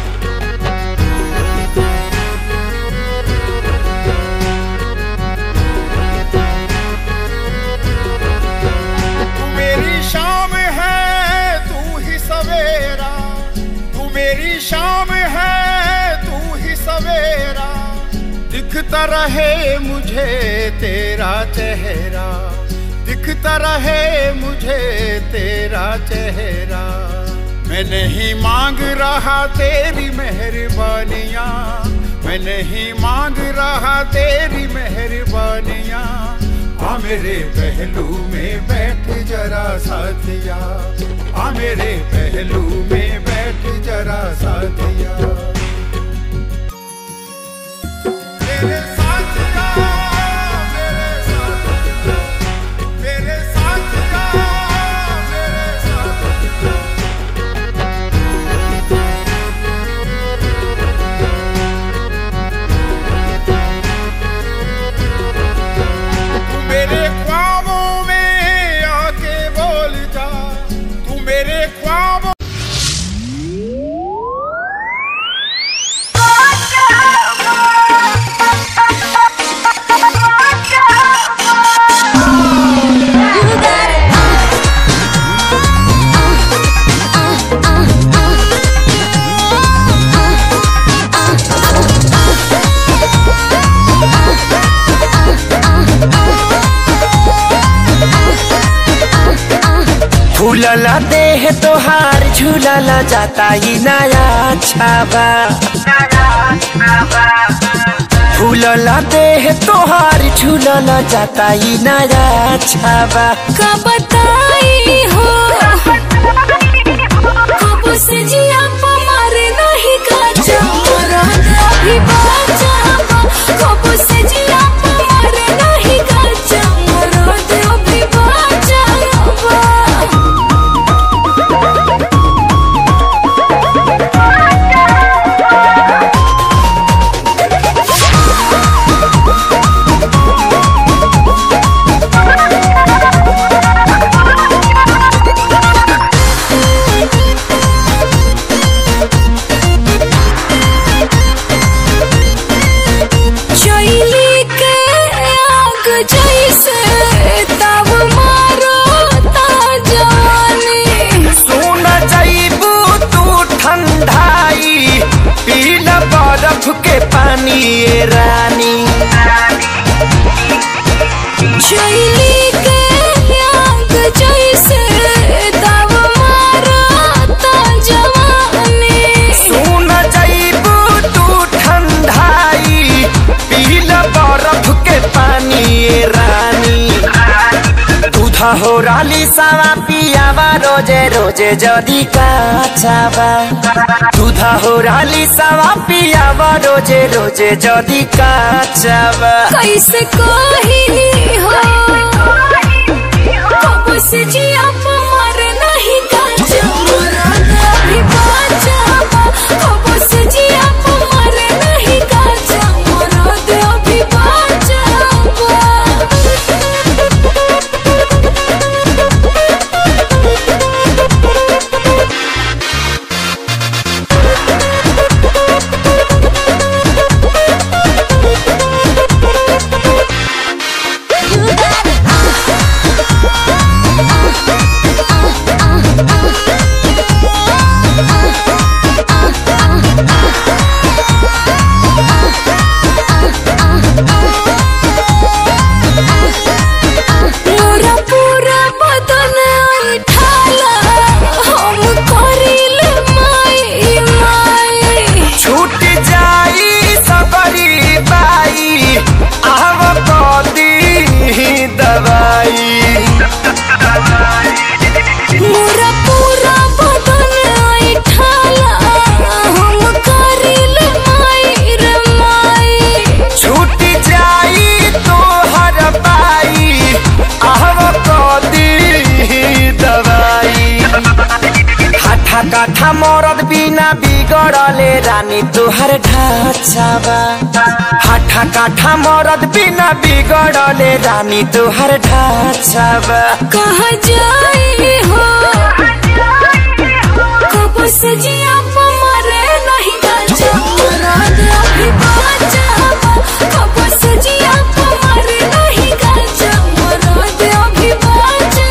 शाम है तू ही सवेरा तू मेरी शाम है तू ही सवेरा दिखता रहे मुझे तेरा चेहरा दिखता रहे मुझे तेरा चेहरा मैं नहीं मांग रहा तेरी मेहरबानियाँ, मैं नहीं मांग रहा तेरी मेहरबानियाँ। आ मेरे पहलू में बैठ जरा साथिया, आ मेरे पहलू में बैठ जरा साथिया। मेरे साथिया, मेरे साथिया, मेरे साथिया, मेरे साथिया। मेरे ख्वाबों में आके बोल जा, तू मेरे ख्वाबों। फूलला देह तोहार झूलला जाता ही नया छाबा, फूलला देह तोहार झूलला जाता ही नया छाबा। का बताई हो कब से जिया मारे नहीं काचा अभी बाचा, कब से जिया मारे नहीं काचा अभी बाचा। के पानी ये रानी चैली के आग जैसे तब मारता जवानी। सुन जाइबू तू ठंडाई पीला बर्फ के पानी ये रानी। दूधा हो राली सावा पियावा रोजे रोजे जदी काचावा, दूधा हो राली सावा पियावा रोजे रोजे जदी काचावा। कैसे कही हो कब से जिया मारे नहीं काचा अभी बाचा, कब से जिया मारे नहीं काचा अभी बाचा। काठा मरद बिना बिगड़ले रानी तुहर ढांचावा, हाठा काठा मरद बिना बिगड़ले रानी तुहर ढांचावा। कहाँ जाई हो कब से जिया मारे नहीं काचा अभी बाचा, कब से जिया मारे नहीं काचा अभी बाचा।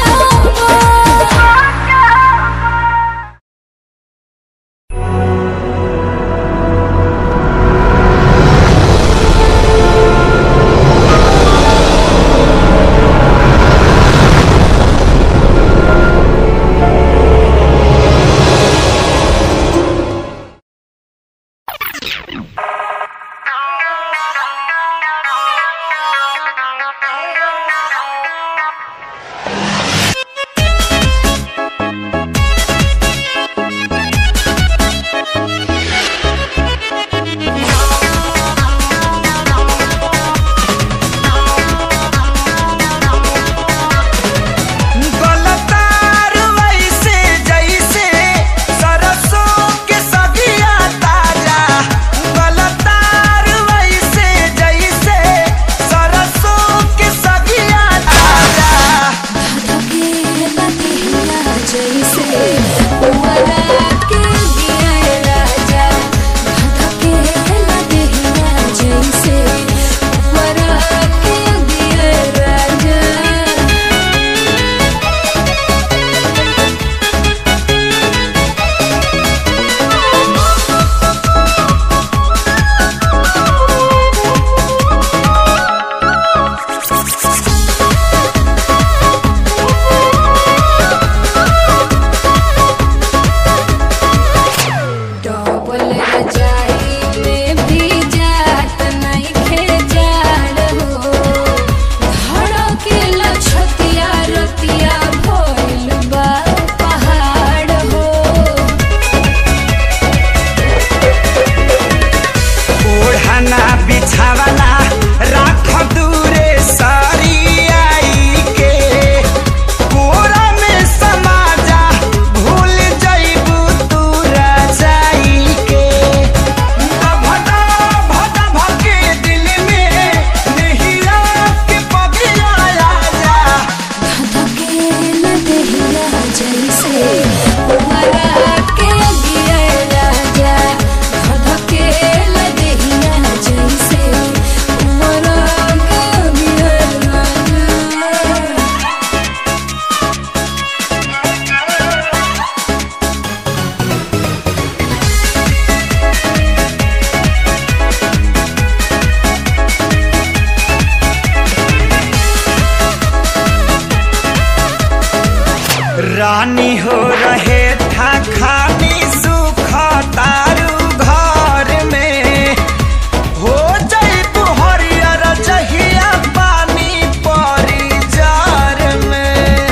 रानी हो रहे था खानी सुख तारू घर में हो जाई हरियर जहिया पानी परी जार में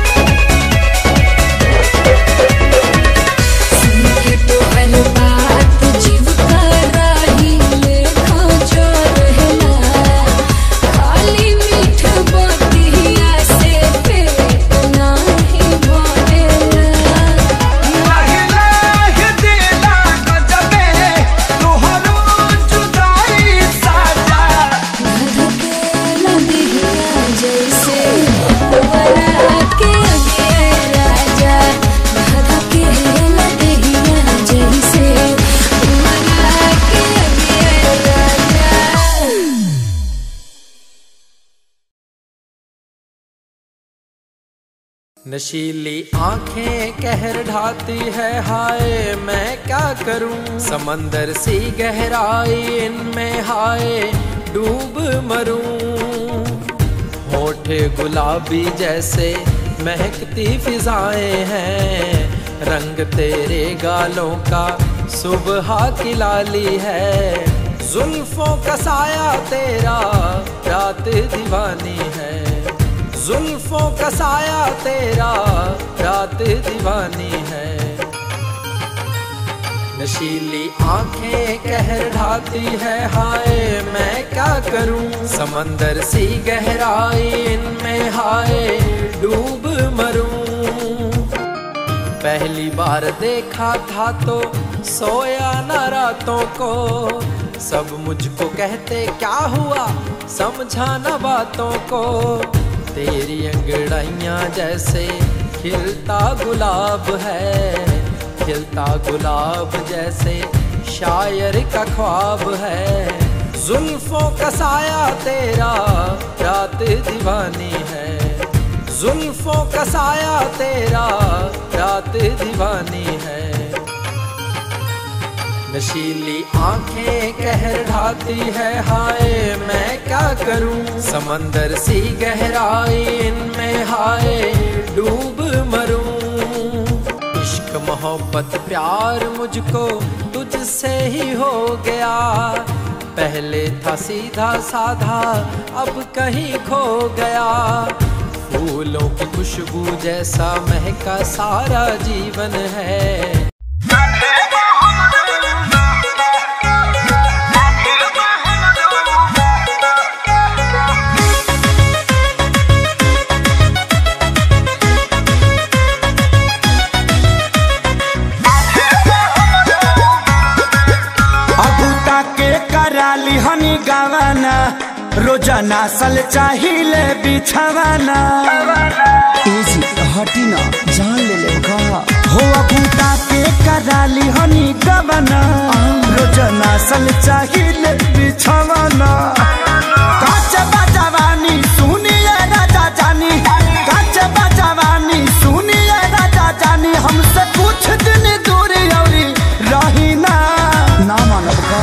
सुनिए तो हर बात जीव कर रही लेखा जो रहना खाली मीठ बतिया से पेट नाही भरेला लाहि लाहि दिला गजबे तोहरो जुदाई साजा धधकेला दिहिया जैसे वरा के गे राजा धधकेला दिहिया जैसे वरा के गे राजा। नशीली आंखें कहर ढाती है हाय मैं क्या करूं समंदर सी गहराई इनमें हाय डूब मरूं होठ गुलाबी जैसे महकती फिजाएं हैं रंग तेरे गालों का सुबह की लाली है जुल्फों का साया तेरा रात दीवानी है जुल्फों का साया तेरा रात दीवानी है नशीली आंखें कहर ढाती है हाय मैं क्या करूं समंदर सी गहराई इनमें हाय डूब मरूं पहली बार देखा था तो सोया न रातों को सब मुझको कहते क्या हुआ समझा न बातों को तेरी अंगड़ाइयाँ जैसे खिलता गुलाब है खिलता गुलाब जैसे शायर का ख्वाब है जुल्फों का साया तेरा रात दीवानी है जुल्फों का साया तेरा रात दीवानी है नशीली आंखें कहर ढाती है हाय मैं क्या करूं समंदर सी गहराई इनमें हाय डूब मरूं इश्क इश्क मोहब्बत प्यार मुझको तुझसे ही हो गया। पहले था सीधा साधा अब कहीं खो गया। फूलों की खुशबू जैसा महका सारा जीवन है। हनी गावाना रोजाना सल चाहिए बिछावाना। एजी हटी ना जान ले ले का हो बूटा के कराली हनी गावाना रोजाना सल चाहिए बिछावाना। काच बजवानी सुनिए राजा जानी, काच बजवानी सुनिए राजा जानी। हमसे कुछ दिन दूर औरी रही ना ना मानब का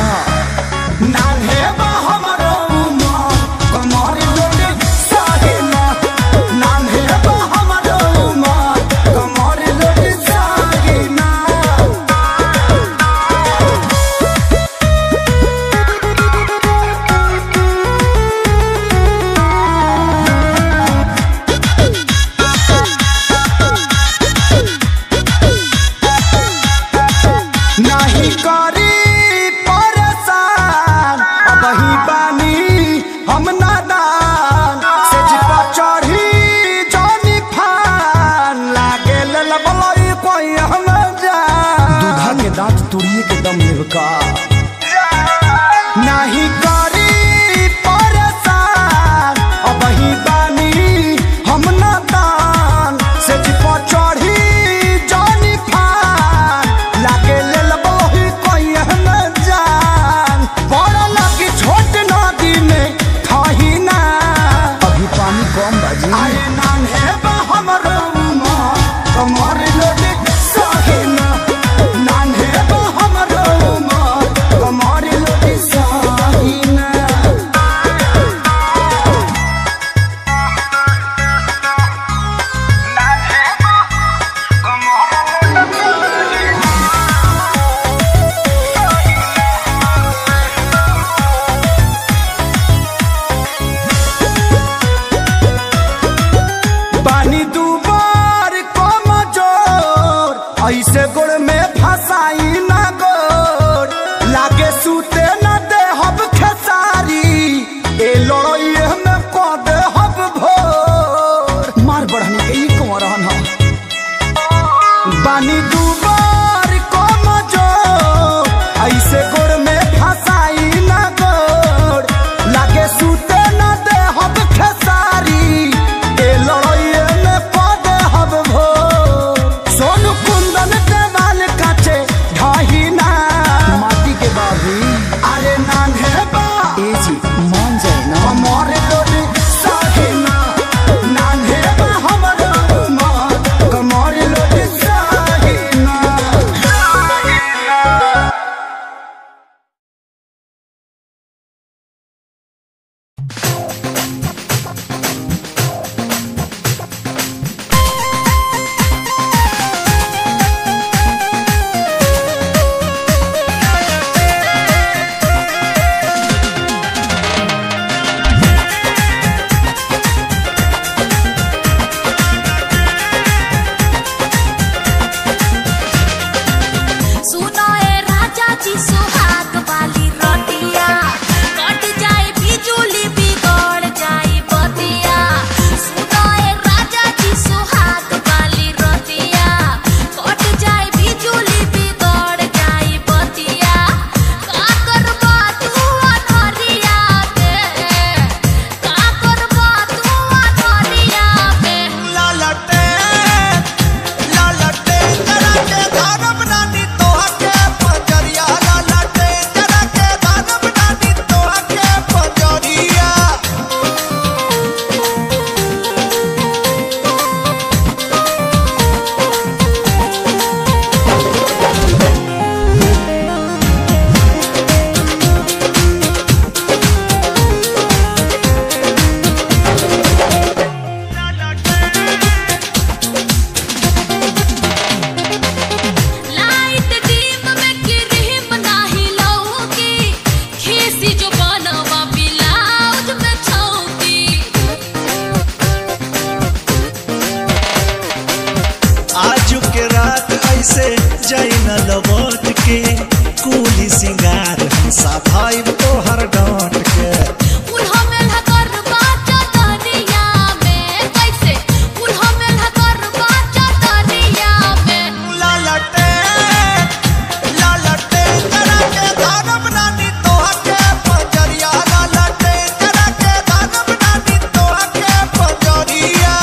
दांत तुड़िए के दम लेवका नहीं करी परेशान। अब ही बानी हम ना दान से जिपा चढ़ी जानी फान। लागे ले लबोही कोई न जान बड़ा लगी छोट नदी में थाही ना। अभी पानी कम बाजी अरे नान है बा हमरो कमर लोटे सही ना। नान है बा हमरो कमर लोटे सही लौट के कुली सिंगार हम सफाई तो हर डांट के उल्हा में लहकर बाजा दरिया में कैसे उल्हा में लहकर बाजा दरिया में ला लटे ला लटे जरा के धारम रानी तोहा के पंजरिया ला लटे जरा के धारम रानी तोहा के पंजरिया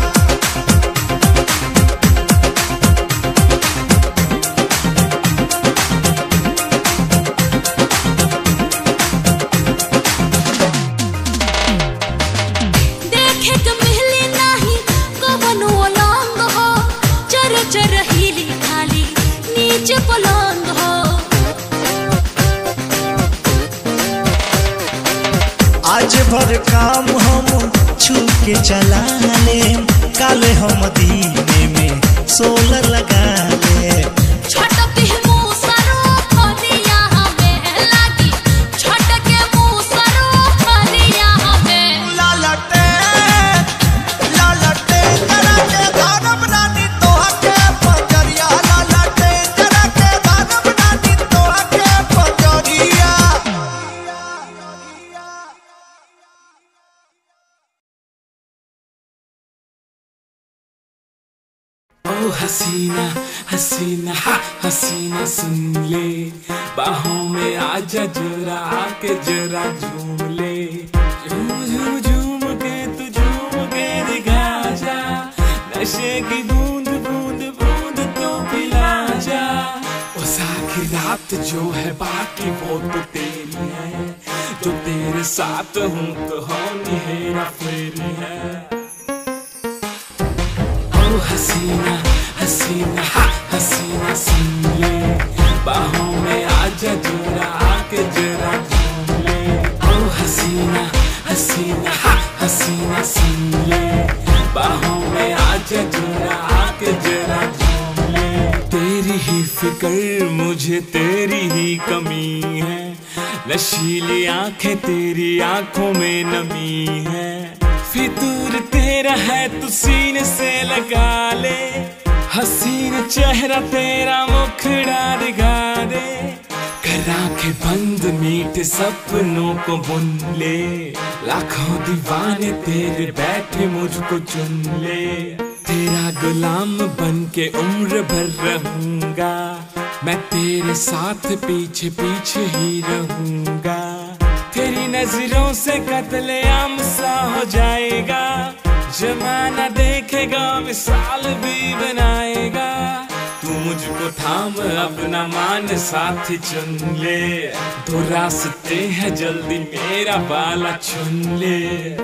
देखे के मिली नाही कवनो अलंग हो चर चर हिली खाली नीचे पलंग हो आज भर काम हम छू के चला ले काले हम दीने में सोलर लगा ले छटक के मुंह सरो खलिया हमें लागी छटक के मुंह सरो खलिया हमें ला लटे ला लटे जरा के धारम रानी तोहा के पंजरिया ला लटे जरा के धारम रानी तोहा के पंजरिया ओ हसीना हसीना हा हसीना सुन ले बाहों में आजा जरा आके जरा झूम ले झूम झूम झूम के तू झूम के दिखा जा नशे की बूंद बूंद बूंद तो पिला जा ओ सारी रात जो है बाकी वो तो तेरी है जो तेरे साथ हूँ तो होनी हेरा फेरी है ओ हसीना हसीना हा हसीना सुन ले बाहों में आजा जरा आके जरा झूम ले ओ हसीना हसीना हा हसीना सुन ले बाहों में आजा जरा आके जरा झूम ले तेरी ही फिक्र मुझे तेरी ही कमी है नशीली आंखें तेरी आंखों में नमी है फितूर तेरा है तू सीने से लगा ले हसीन चेहरा तेरा मुखड़ा दिखा दे कर आंखें बंद मीठे सपनों को बुन ले लाखों दीवाने तेरे बैठे मुझको चुन ले तेरा गुलाम बन के उम्र भर रहूंगा मैं तेरे साथ पीछे पीछे ही रहूंगा तेरी नजरों से कत्लेआम सा हो जाएगा जमाना देखेगा मिसाल भी बनाएगा तू मुझको थाम अपना मान साथी चुन ले दो रास्ते हैं जल्दी मेरा वाला चुन ले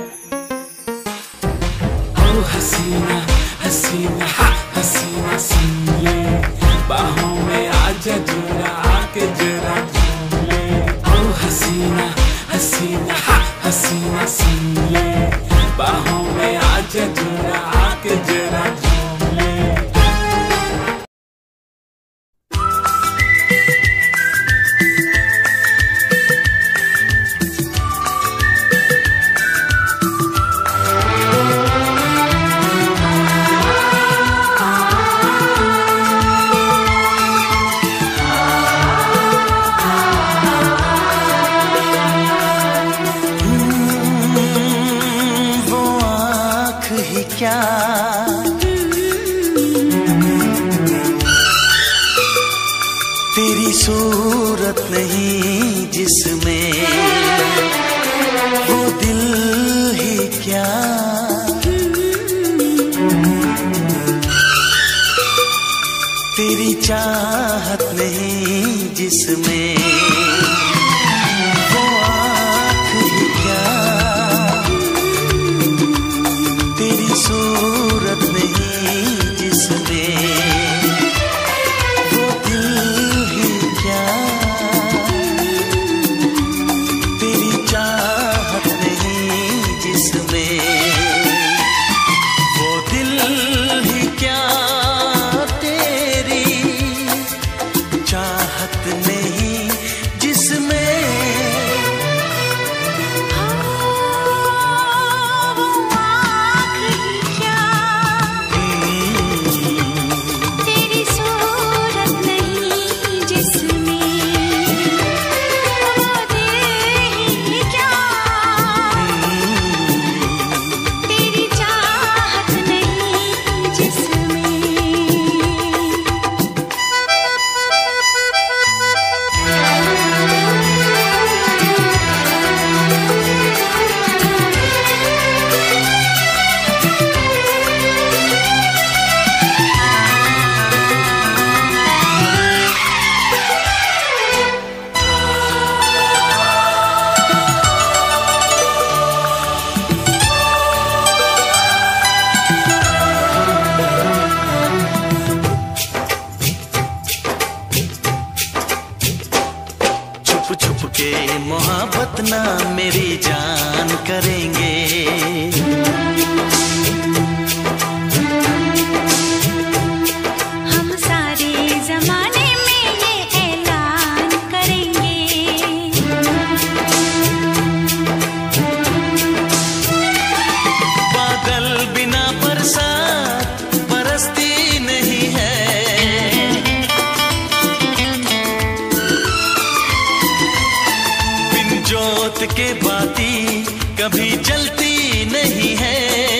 ओ हसीना हसीना हा हसीना सुन ले बाहों में आजा जरा आके जरा झूम ले ओ हसीना हसीना हा हसीना सुन ले बाहों में आजा जरा आके जरा झूम ले क्या तेरी सूरत नहीं जिसमें वो दिल ही क्या तेरी चाहत नहीं जिसमें वो आँख ही क्या तेरी सूरत नहीं जिसमें वो दिल ही क्या तेरी चाहत नहीं जिसमें वो दिल ही क्या तेरी चाहत नहीं के मोहब्बत ना मेरी जान करेंगे। हम सारे जमाने में ये ऐलान करेंगे। बादल बिना बरसात बरसती नहीं है। बिन जोत के बाती कभी जलती नहीं है।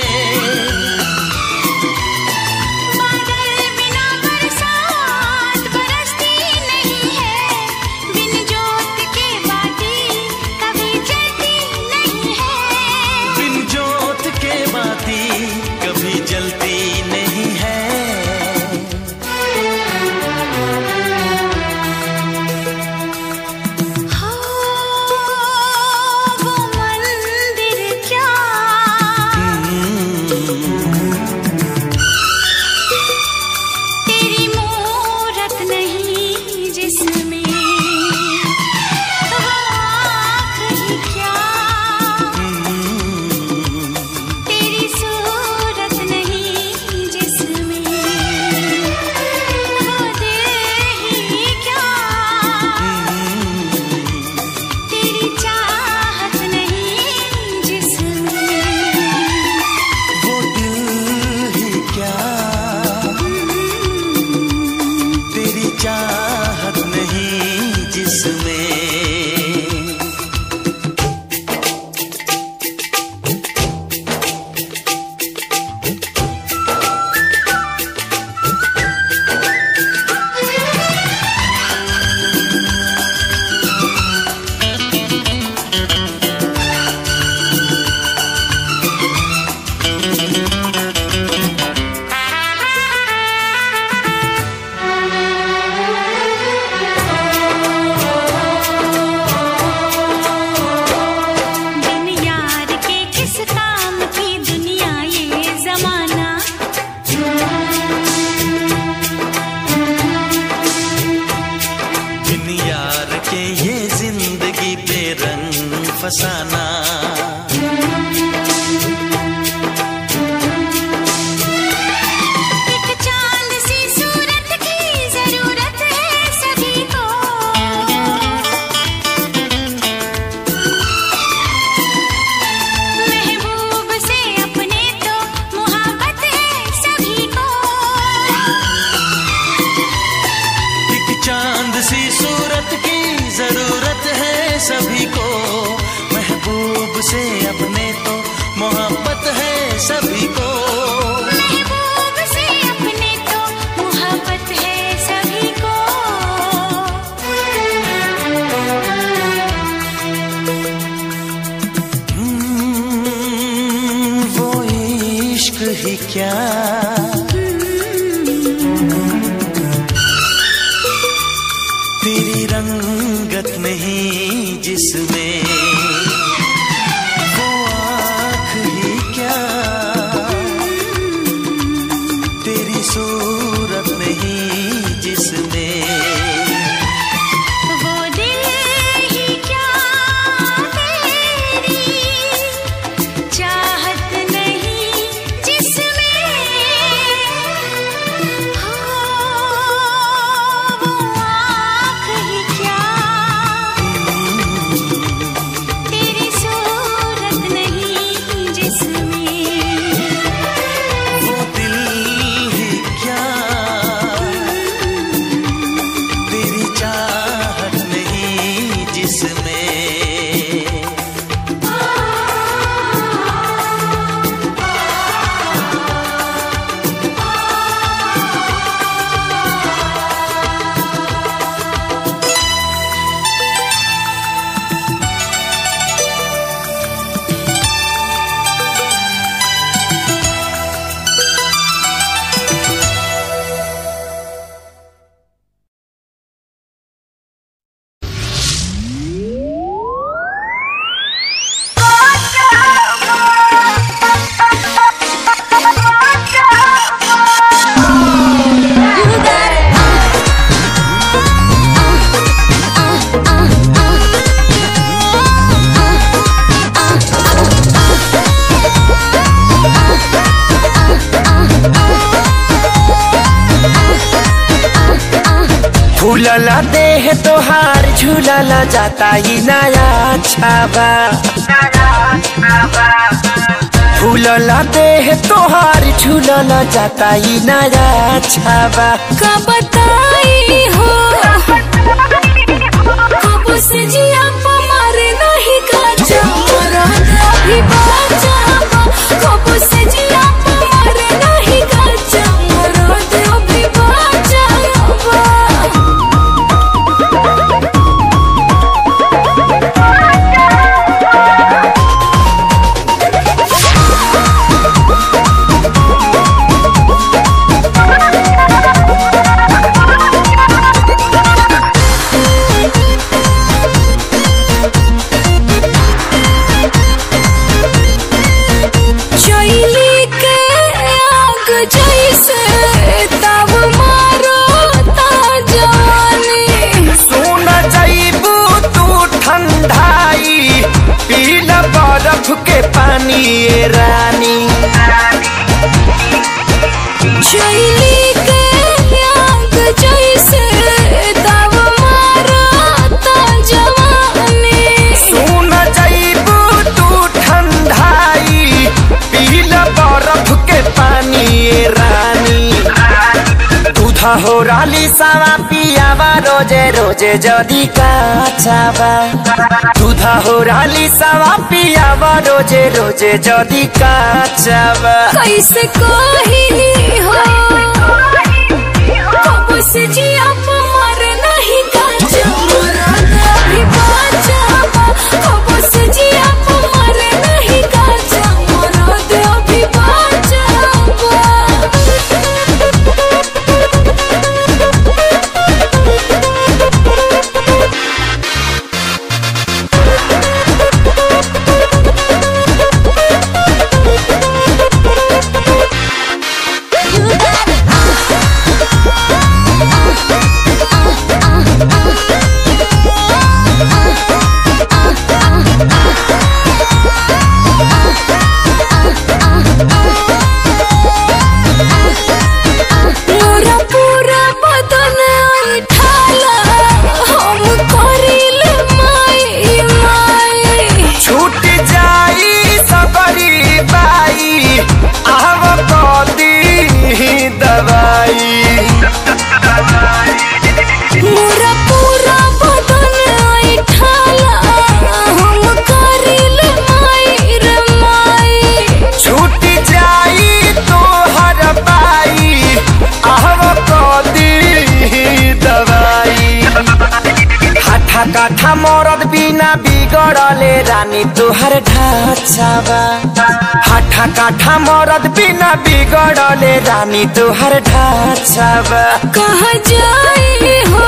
बादल बिना बरसात बरसती नहीं है। बिन जोत के बाती कभी जलती नहीं है। बिन जोत के बाती कभी जलती नहीं है। हो वो मंदिर क्या तेरी मूरत नहीं जिसमें वो आँख ही क्या तेरी सूरत नहीं जिसमें वो दिल ही क्या तेरी चाहत नहीं जिसमें वो दिल ही क्या तेरी चाहत नहीं जिसमें। बिन यार के किस काम की दुनिया ये जमाना। बिन यार के ये जिंदगी पे रंग फसाना। एक चांद सी सूरत की जरूरत है सभी को। महबूब से अपने तो मोहब्बत है सभी को। एक चांद सी सूरत की जरूरत है सभी को। महबूब से अपने तो मोहब्बत है सभी को। महबूब से अपने तो मोहब्बत है सभी को। हम्म, वो इश्क ही क्या तेरी रंगत नहीं जिसमें। वो आँख ही क्या तेरी सूरत नहीं जिसमें। वो दिल ही क्या तेरी चाहत नहीं जिसमें। हो वो आँख ही क्या फूलला देह तोहार झूलला जाता ही नया छावा फूलला देह तोहार झूलला जाता ही नया छावा का बताई हो कब से जिया मारे नहीं काचा मरद अभी बाचा कब से जिया मारे नहीं काचा मरद अभी बाचा जैसे तब मारो ता जवानी सुन जाइबू तू ठंडाई पीला बर्फ के पानी ये रानी शैली के आग जैसे तब मारो ता जवानी सुन जाइबू तू ठंडाई पीला बर्फ के पानी ये रानी दूधा हो राली सावा पियावा रोजे रोजे जदी काचावा दूधा हो राली सावा पियावा रोजे रोजे जदी काचावा कैसे कही हो कब से जिया मारे नहीं काचा मरद अभी बाचा कब से जिया मारे नहीं काचा मरद अभी बाचा काठा मरद बिना बिगड़ले रानी तुहर ढाचावा हाठा काठा मरद बिना बिगड़ले रानी तुहर ढाचावा कहाँ जाए हो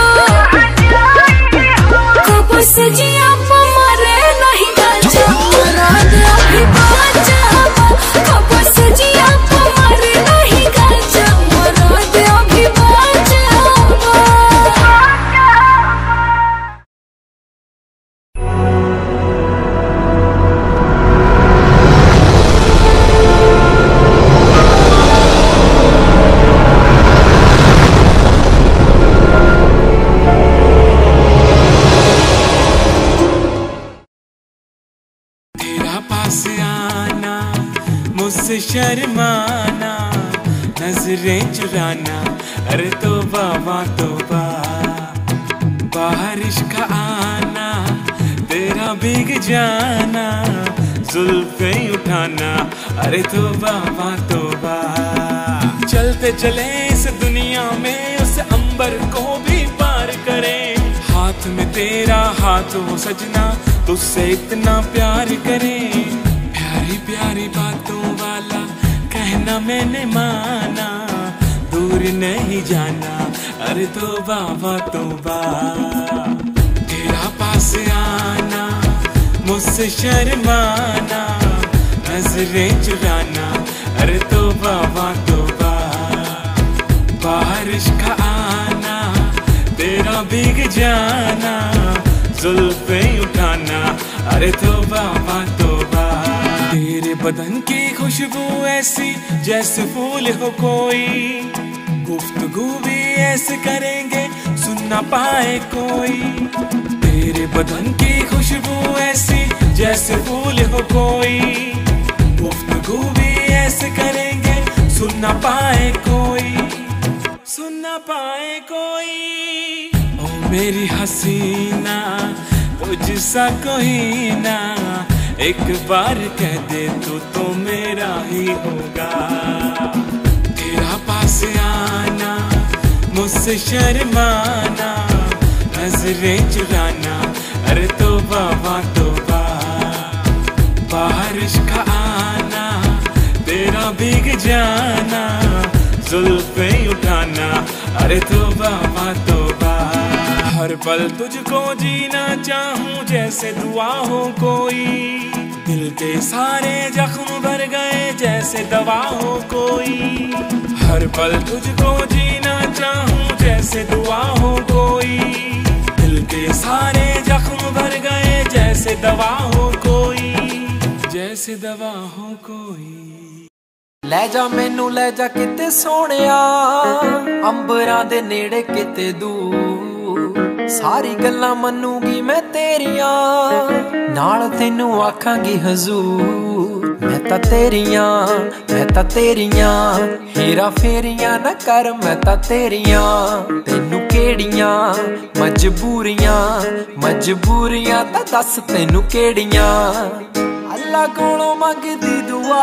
कब से जिया मारे नहीं काचा मरद अभी बाचा कब से जिया मारे नहीं काचा मरद अभी बाचा मुझसे शर्माना नजरें चुराना अरे तौबा वाह तौबा बारिश का आना तेरा भीग जाना जुल्फे उठाना अरे तौबा वाह तौबा चलते चले इस दुनिया में उस अंबर को भी पार करें हाथ में तेरा हाथ हो सजना तुझसे इतना प्यार करें प्यारी प्यारी बातों वाला कहना मैंने माना दूर नहीं जाना अरे तौबा वाह तौबा तेरा पास आना मुझसे शर्माना नजरें चुराना अरे तौबा वाह तौबा बारिश का आना तेरा भीग जाना जुल्फे उठाना अरे तौबा वाह तौबा तेरे बदन की खुशबू ऐसी जैसे फूल हो कोई गुफ्तगू भी ऐसे करेंगे सुन ना पाए कोई। तेरे बदन की खुशबू ऐसी जैसे फूल हो कोई, गुफ्तगू भी ऐसे करेंगे सुन ना पाए कोई, सुन ना पाए कोई। ओ मेरी हसीना तुझसा कोई ना, एक बार कह दे तू तो मेरा ही होगा। तेरा पास आना मुझसे शर्माना, नजरें चुराना, अरे तौबा तौबा। बारिश का आना तेरा भीग जाना, जुल्फे उठाना, अरे तौबा तौबा। हर पल तुझको जीना चाहूं जैसे दुआ हो कोई, दिल के सारे जख्म भर गए जैसे दवा हो कोई। हर पल तुझको जीना चाहूं जैसे दुआ हो कोई, दिल के सारे जख्म भर गए जैसे दवा हो कोई, जैसे दवा हो कोई। ਲੈ ਜਾ ਮੈਨੂੰ ਲੈ ਜਾ ਕਿਤੇ ਸੋਹਣਿਆ, ਅੰਬਰਾਂ ਦੇ ਨੇੜੇ ਕਿਤੇ ਦੂਰ, ਸਾਰੀ ਗੱਲਾਂ ਮੰਨੂਗੀ ਮੈਂ ਤੇਰੀਆਂ, ਨਾਲ ਤੈਨੂੰ ਆਖਾਂਗੀ ਹਜ਼ੂਰ। ਮੈਂ ਤਾਂ ਤੇਰੀਆਂ ਮੈਂ ਤਾਂ ਤੇਰੀਆਂ, ਹੀਰਾ ਫੇਰੀਆਂ ਨਾ ਕਰ ਮੈਂ ਤਾਂ ਤੇਰੀਆਂ। ਤੈਨੂੰ ਕਿਹੜੀਆਂ ਮਜਬੂਰੀਆਂ ਮਜਬੂਰੀਆਂ ਤਾਂ ਦੱਸ ਤੈਨੂੰ ਕਿਹੜੀਆਂ। ਅੱਲਾ ਕੋਲੋਂ ਮੰਗਦੀ ਦੁਆ,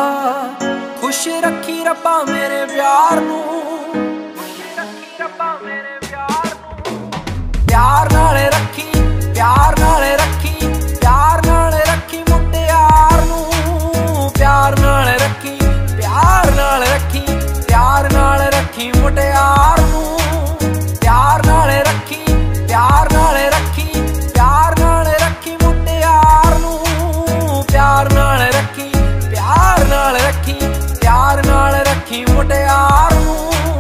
खुश रखी रब्बा मेरे प्यार नू, खुश रखी रब्बा मेरे प्यार नू। प्यार नाले रखी प्यार नाले रखी प्यार नाले रखी मुटियार नू, प्यार नाले रखी प्यार नाले रखी प्यार नाले रखी मुटियार नू। प्यार नाले रखी प्यार नाले रखी प्यार नाले रखी मुटियार नू, प्यार नाले रखी प्यार नाले रखी प्यार नाल रखी मुटियार नू।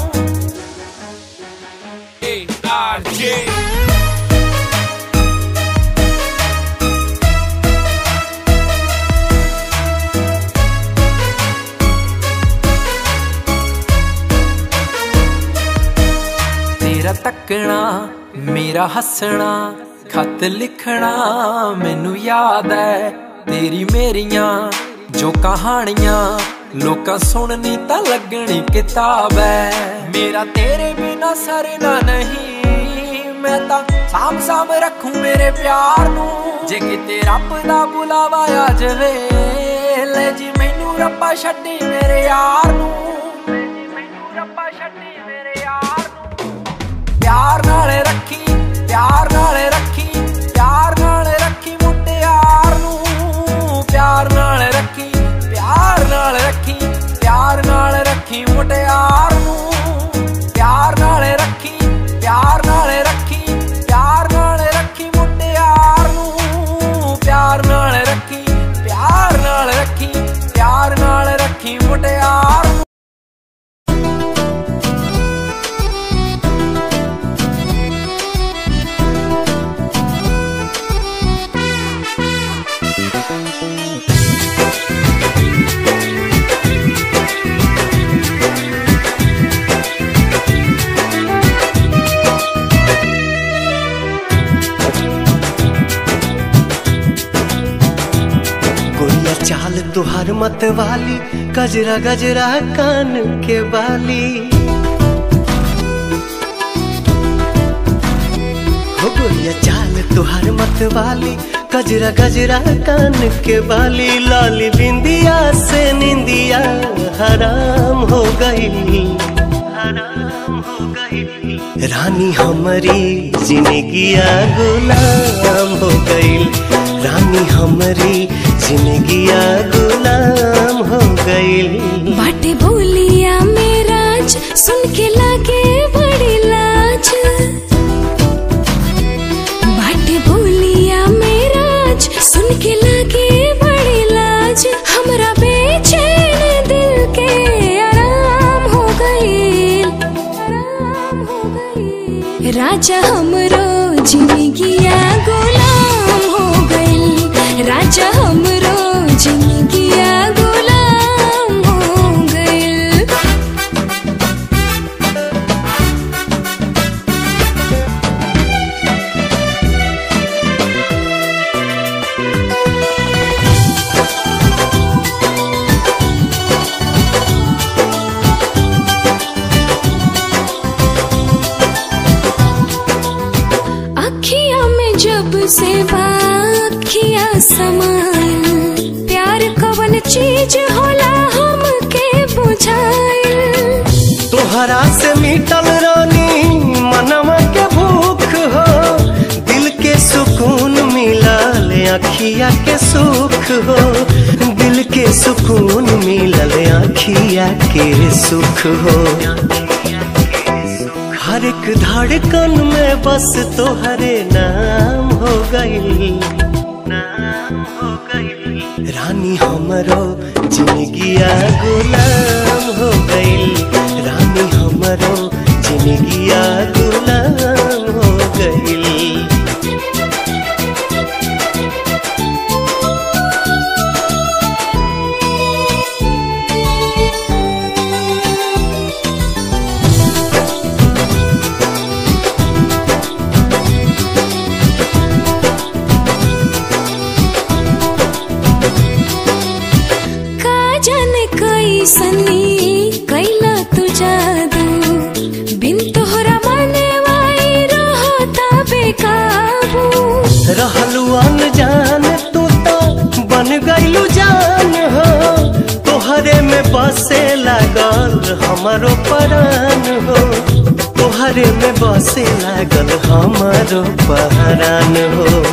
तेरा तकना मेरा हसना, खत लिखना मैनू याद है। तेरी मेरियां जो कहानियां लोकां सुननी तां लगनी किताब है। मेरा तेरे बिना सरना नहीं, मैं तां साम साम रखूं मेरे प्यार नू। जे किते रब दा बुलावा आ जावे, ले जी मैनू रब्बा छड्डी मेरे यार नू, ले जी मैनू रब्बा छड्डी मेरे यार नू। प्यार नाल रखी प्यार नाल रखी प्यार नाल रखी मुटियार नू, प्यार नाल रखी प्यार नाल रखी प्यार नाल रखी मुटियार नू। प्यार नाल रखी प्यार नाल रखी प्यार नाल रखी मुटियार नू, प्यार नाल रखी प्यार नाल रखी प्यार नाल रखी मुटियार नू। चाल तुहार मत वाली, गजरा गजरा कान के बाली। हो गोरिया चाल तुहार मत वाली, गजरा गजरा कान के बाली। लाली बिंदिया से निंदिया हराम हो गई, हराम हो गई। रानी हमारी जिंदगिया गुलाम हो गई, रानी हमारी जिंदगिया गुलाम हो गई। बाटे बोलिया मेराज सुन के लागे बड़ी लाज, बाटे बोलिया मेराज सुन के लागे बड़ी लाज। हमरा बेचैन दिल के आराम हो गई, आराम हो गई। राजा हमरो जिंदगिया गुलाम हो गई, राजा हमरो जिंदगिया गुलाम हो गई। जब से बाखिया समाइल प्यार कवन चीज होला हमके बुझाइल। तोहरा से मिटल रानी मनवा के भूख हो, दिल के सुकून मिलल अखिया के सुख हो, दिल के सुकून मिलल अखिया के सुख हो। हर एक धड़कन में बस तोहरे नाम हो गई, नाम हो गई। रानी हमरो जिंदगिया गुलाम हो गई, रानी हमरो जिंदगिया गुलाम हो गई। सनी कैला तू जादू बिन तोहरा माने वाई रहता बेकाबू। रहलू अनजान तू तो बन गईलू जान हो, तोहरे में बसे लागल हमारो परान हो, तोहरे में बसे लागल हमारो परान हो।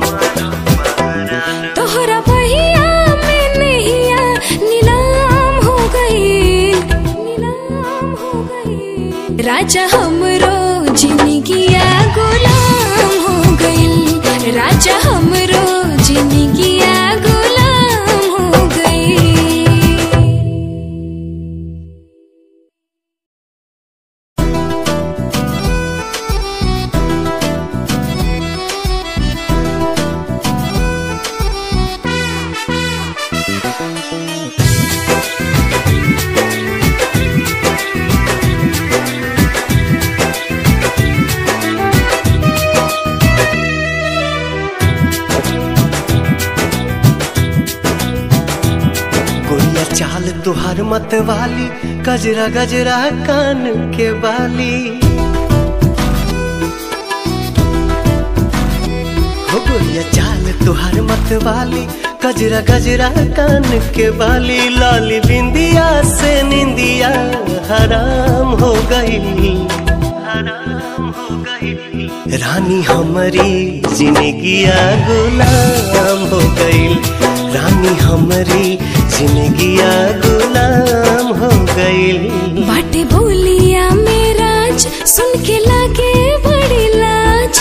तोहरा बहिया में नैया नीलाम हो गई, नीलाम हो गई। राजा हमरो जिंदगिया गुलाम हो गई, राजा हमरो जिंदगिया गुलाम हो गई। चाल तुहार मत वाली, गजरा गजरा कान के बाली, हो गोरिया चाल तुहार मत वाली, गजरा गजरा कान के बाली। लाली बिंदिया से निंदिया हराम हो गई, हराम हो गई। रानी हमारी जिंदगिया गुलाम हो गई, रानी हमारी जिंदगिया गुलाम हो गई। बाटे बोलिया मेराज सुन के लागे बड़ी लाज,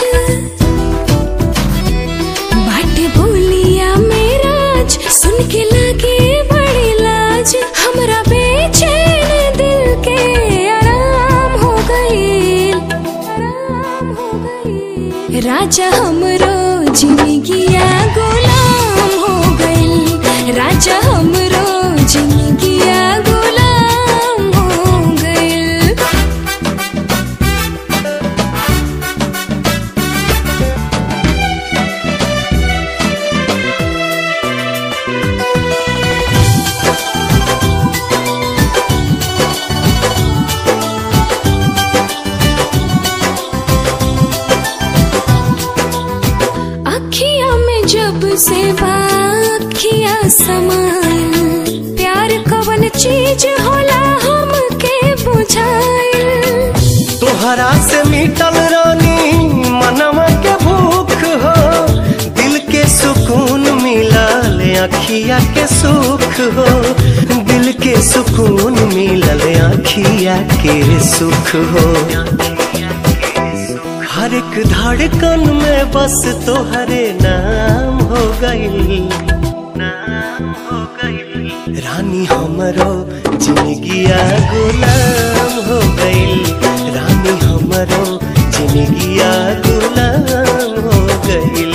बाटे बोलिया मेराज सुन के लागे बड़ी लाज। हमरा बेचैन दिल के आराम हो गई, आराम हो गई। राजा हमरो जिंदगिया गुलाम हो गई, राजा हमरो जिंदगिया गुलाम हो गई। अखियां में जब से बाखिया समाइल प्यार कवन चीज होला हमके बुझाइल। तोहरा से मिटल रानी मनवा के भूख हो, दिल के सुकून मिलल अखिया के सुख हो, दिल के सुकून मिलल अखिया के सुख हो। हर एक धड़कन में बस तोहरे नाम हो गई, नाम हो गई। रानी हमरो जिंदगिया गुलाम हो गई, रानी हमरो जिंदगिया गुलाम हो गई।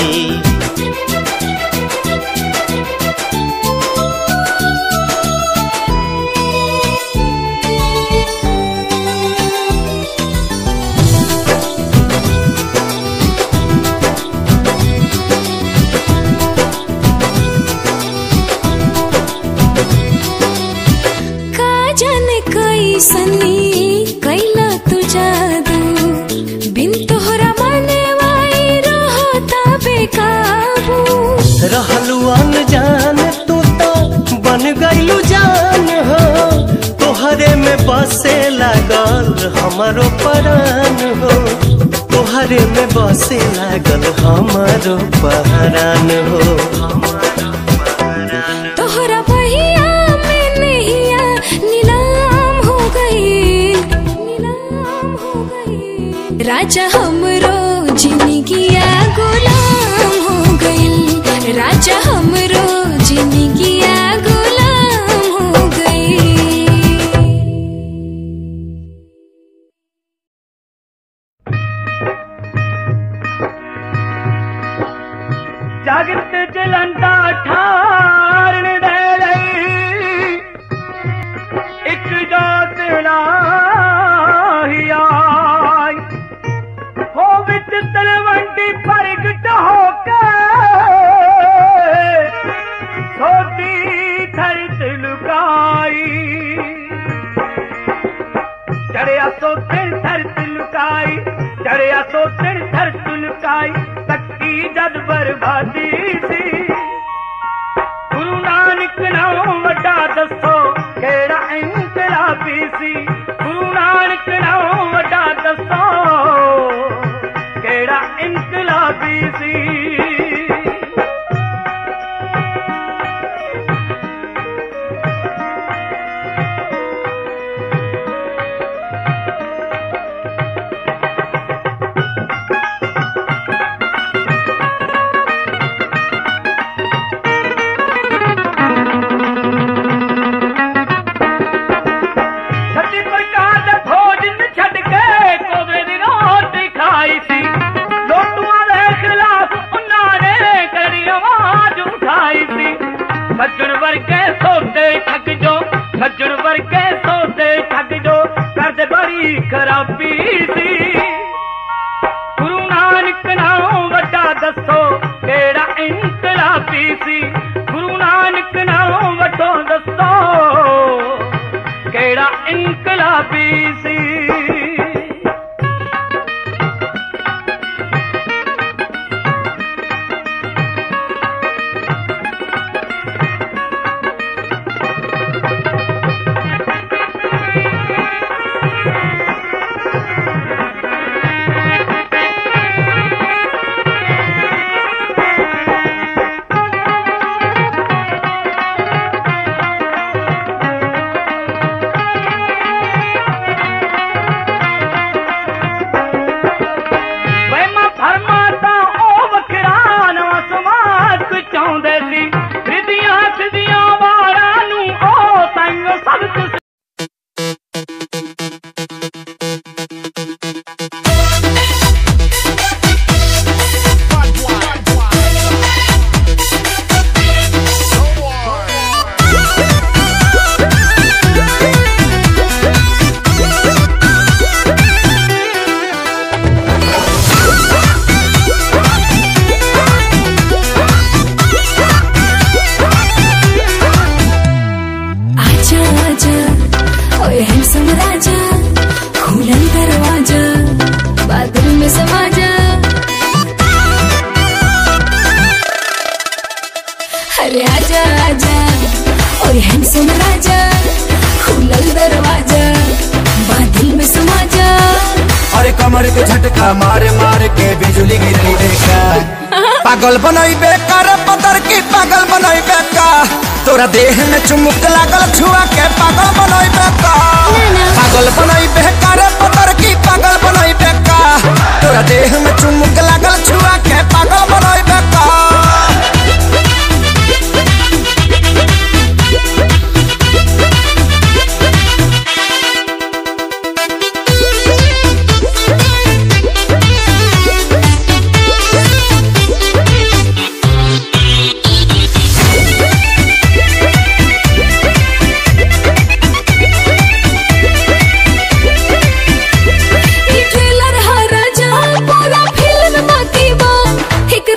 सनी कैला तू जादू बिन तोहरा मन लागल हमारो परान हो, तोहरे में बसे लागल हमारो पहरान हो। तोहरा बहिया में नैया नीलाम हो गई, नीलाम हो गई। राजा हमरो जिंदगिया गुलाम हो गई, राजा हमरो जिंदगिया गुलाम हो गई। जागत जलंदा ठारण दे रही एक जोत लाही आई, हो विच तलवंडी प्रगट होके सोती धरत लुकाई, चढ़िया सोतन धरत लुकाई, चढ़िया सोतन धरत लुकाई, तक्की जद बर्बादी सी। गुरु नानक नाम वड्डा दसो केड़ा इंकलाबी सी, गुरु नानक नाम वड्डा दसो केड़ा इंकलाबी सी। सज्जन वर्गे सोते ठग जो, सज्जन वर्गे सोते ठग जो, करदे बड़ी खराबी सी। गुरु नानक नाम वड्डा दसो केड़ा इंकलाबी सी, गुरु नानक नाम वड्डो दसो केड़ा इंकलाबी सी। कमर के झटका मार मार के बिजली गिरनी देखा, पागल बनई बेकार पतर की पागल बनई बेका, तोरा देह में चुमुक लागल छुआ के पागल बनई बेका, पागल बनई बेकार पतर की पागल बनई बेका, तोरा देह में चुमुक लागल छुआ के पागल बनई बेका। ट्रेलर हा राजा पूरा फिल्म बाकी बा, एक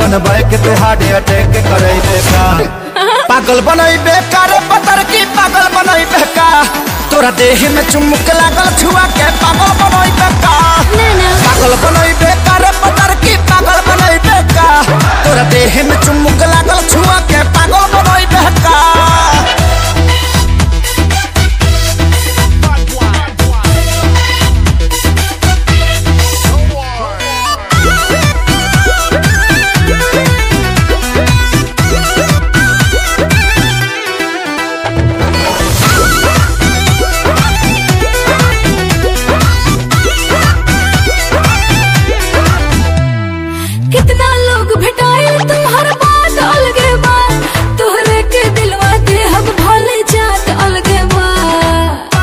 अपन बैक ते हार्ट अटैक करे बेका पागल बनई बेका रे पतर की पागल बनई बेका तोरा देह में चुमुक लागल छुआ के पागल बनई बेका पागल बनई बेका रे पतर की पागल बनई बेका तोरा देह में चुमुक लागल छुआ के पागल बनई बेका कितना लोग भेटाए तुम्हार बात अलगे बात तोहरे के दिलवा दे हम भले जात अलगे बात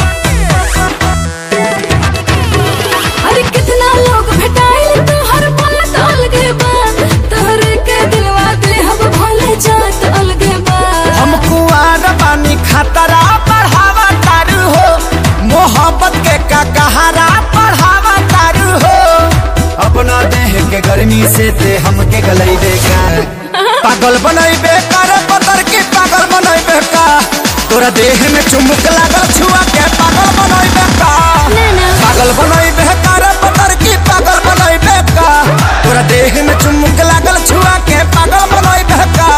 अरे कितना लोग भेटाए तुम्हार बात अलगे बात तोहरे के दिलवा दे हम भले जात अलगे बात हम कुआर बानी खतरा बढ़ावा तारू हो मोहब्बत के का कहारा बढ़ावा तारू हो अपना देह के गर्मी से ते हमके गलई बेका पागल बनई बेका रे पतर की पागल बनई बेका तोरा देह में चुमुक लागल छुआ के पागल बनई बेका पागल बनई बेका रे पतर की पागल बनई बेका तोरा देह में चुमुक लागल छुआ के पागल बनई बेका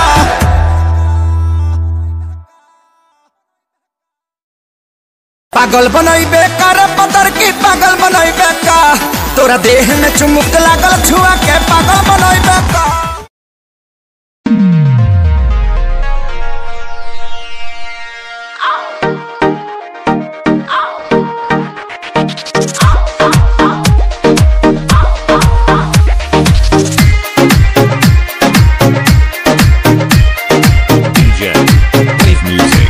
पागल बनई बेका रे पतर की पागल बनई बेका तोरा देह में चुमुक लागल छुआ के पागल बनई बेका D J Wave Music.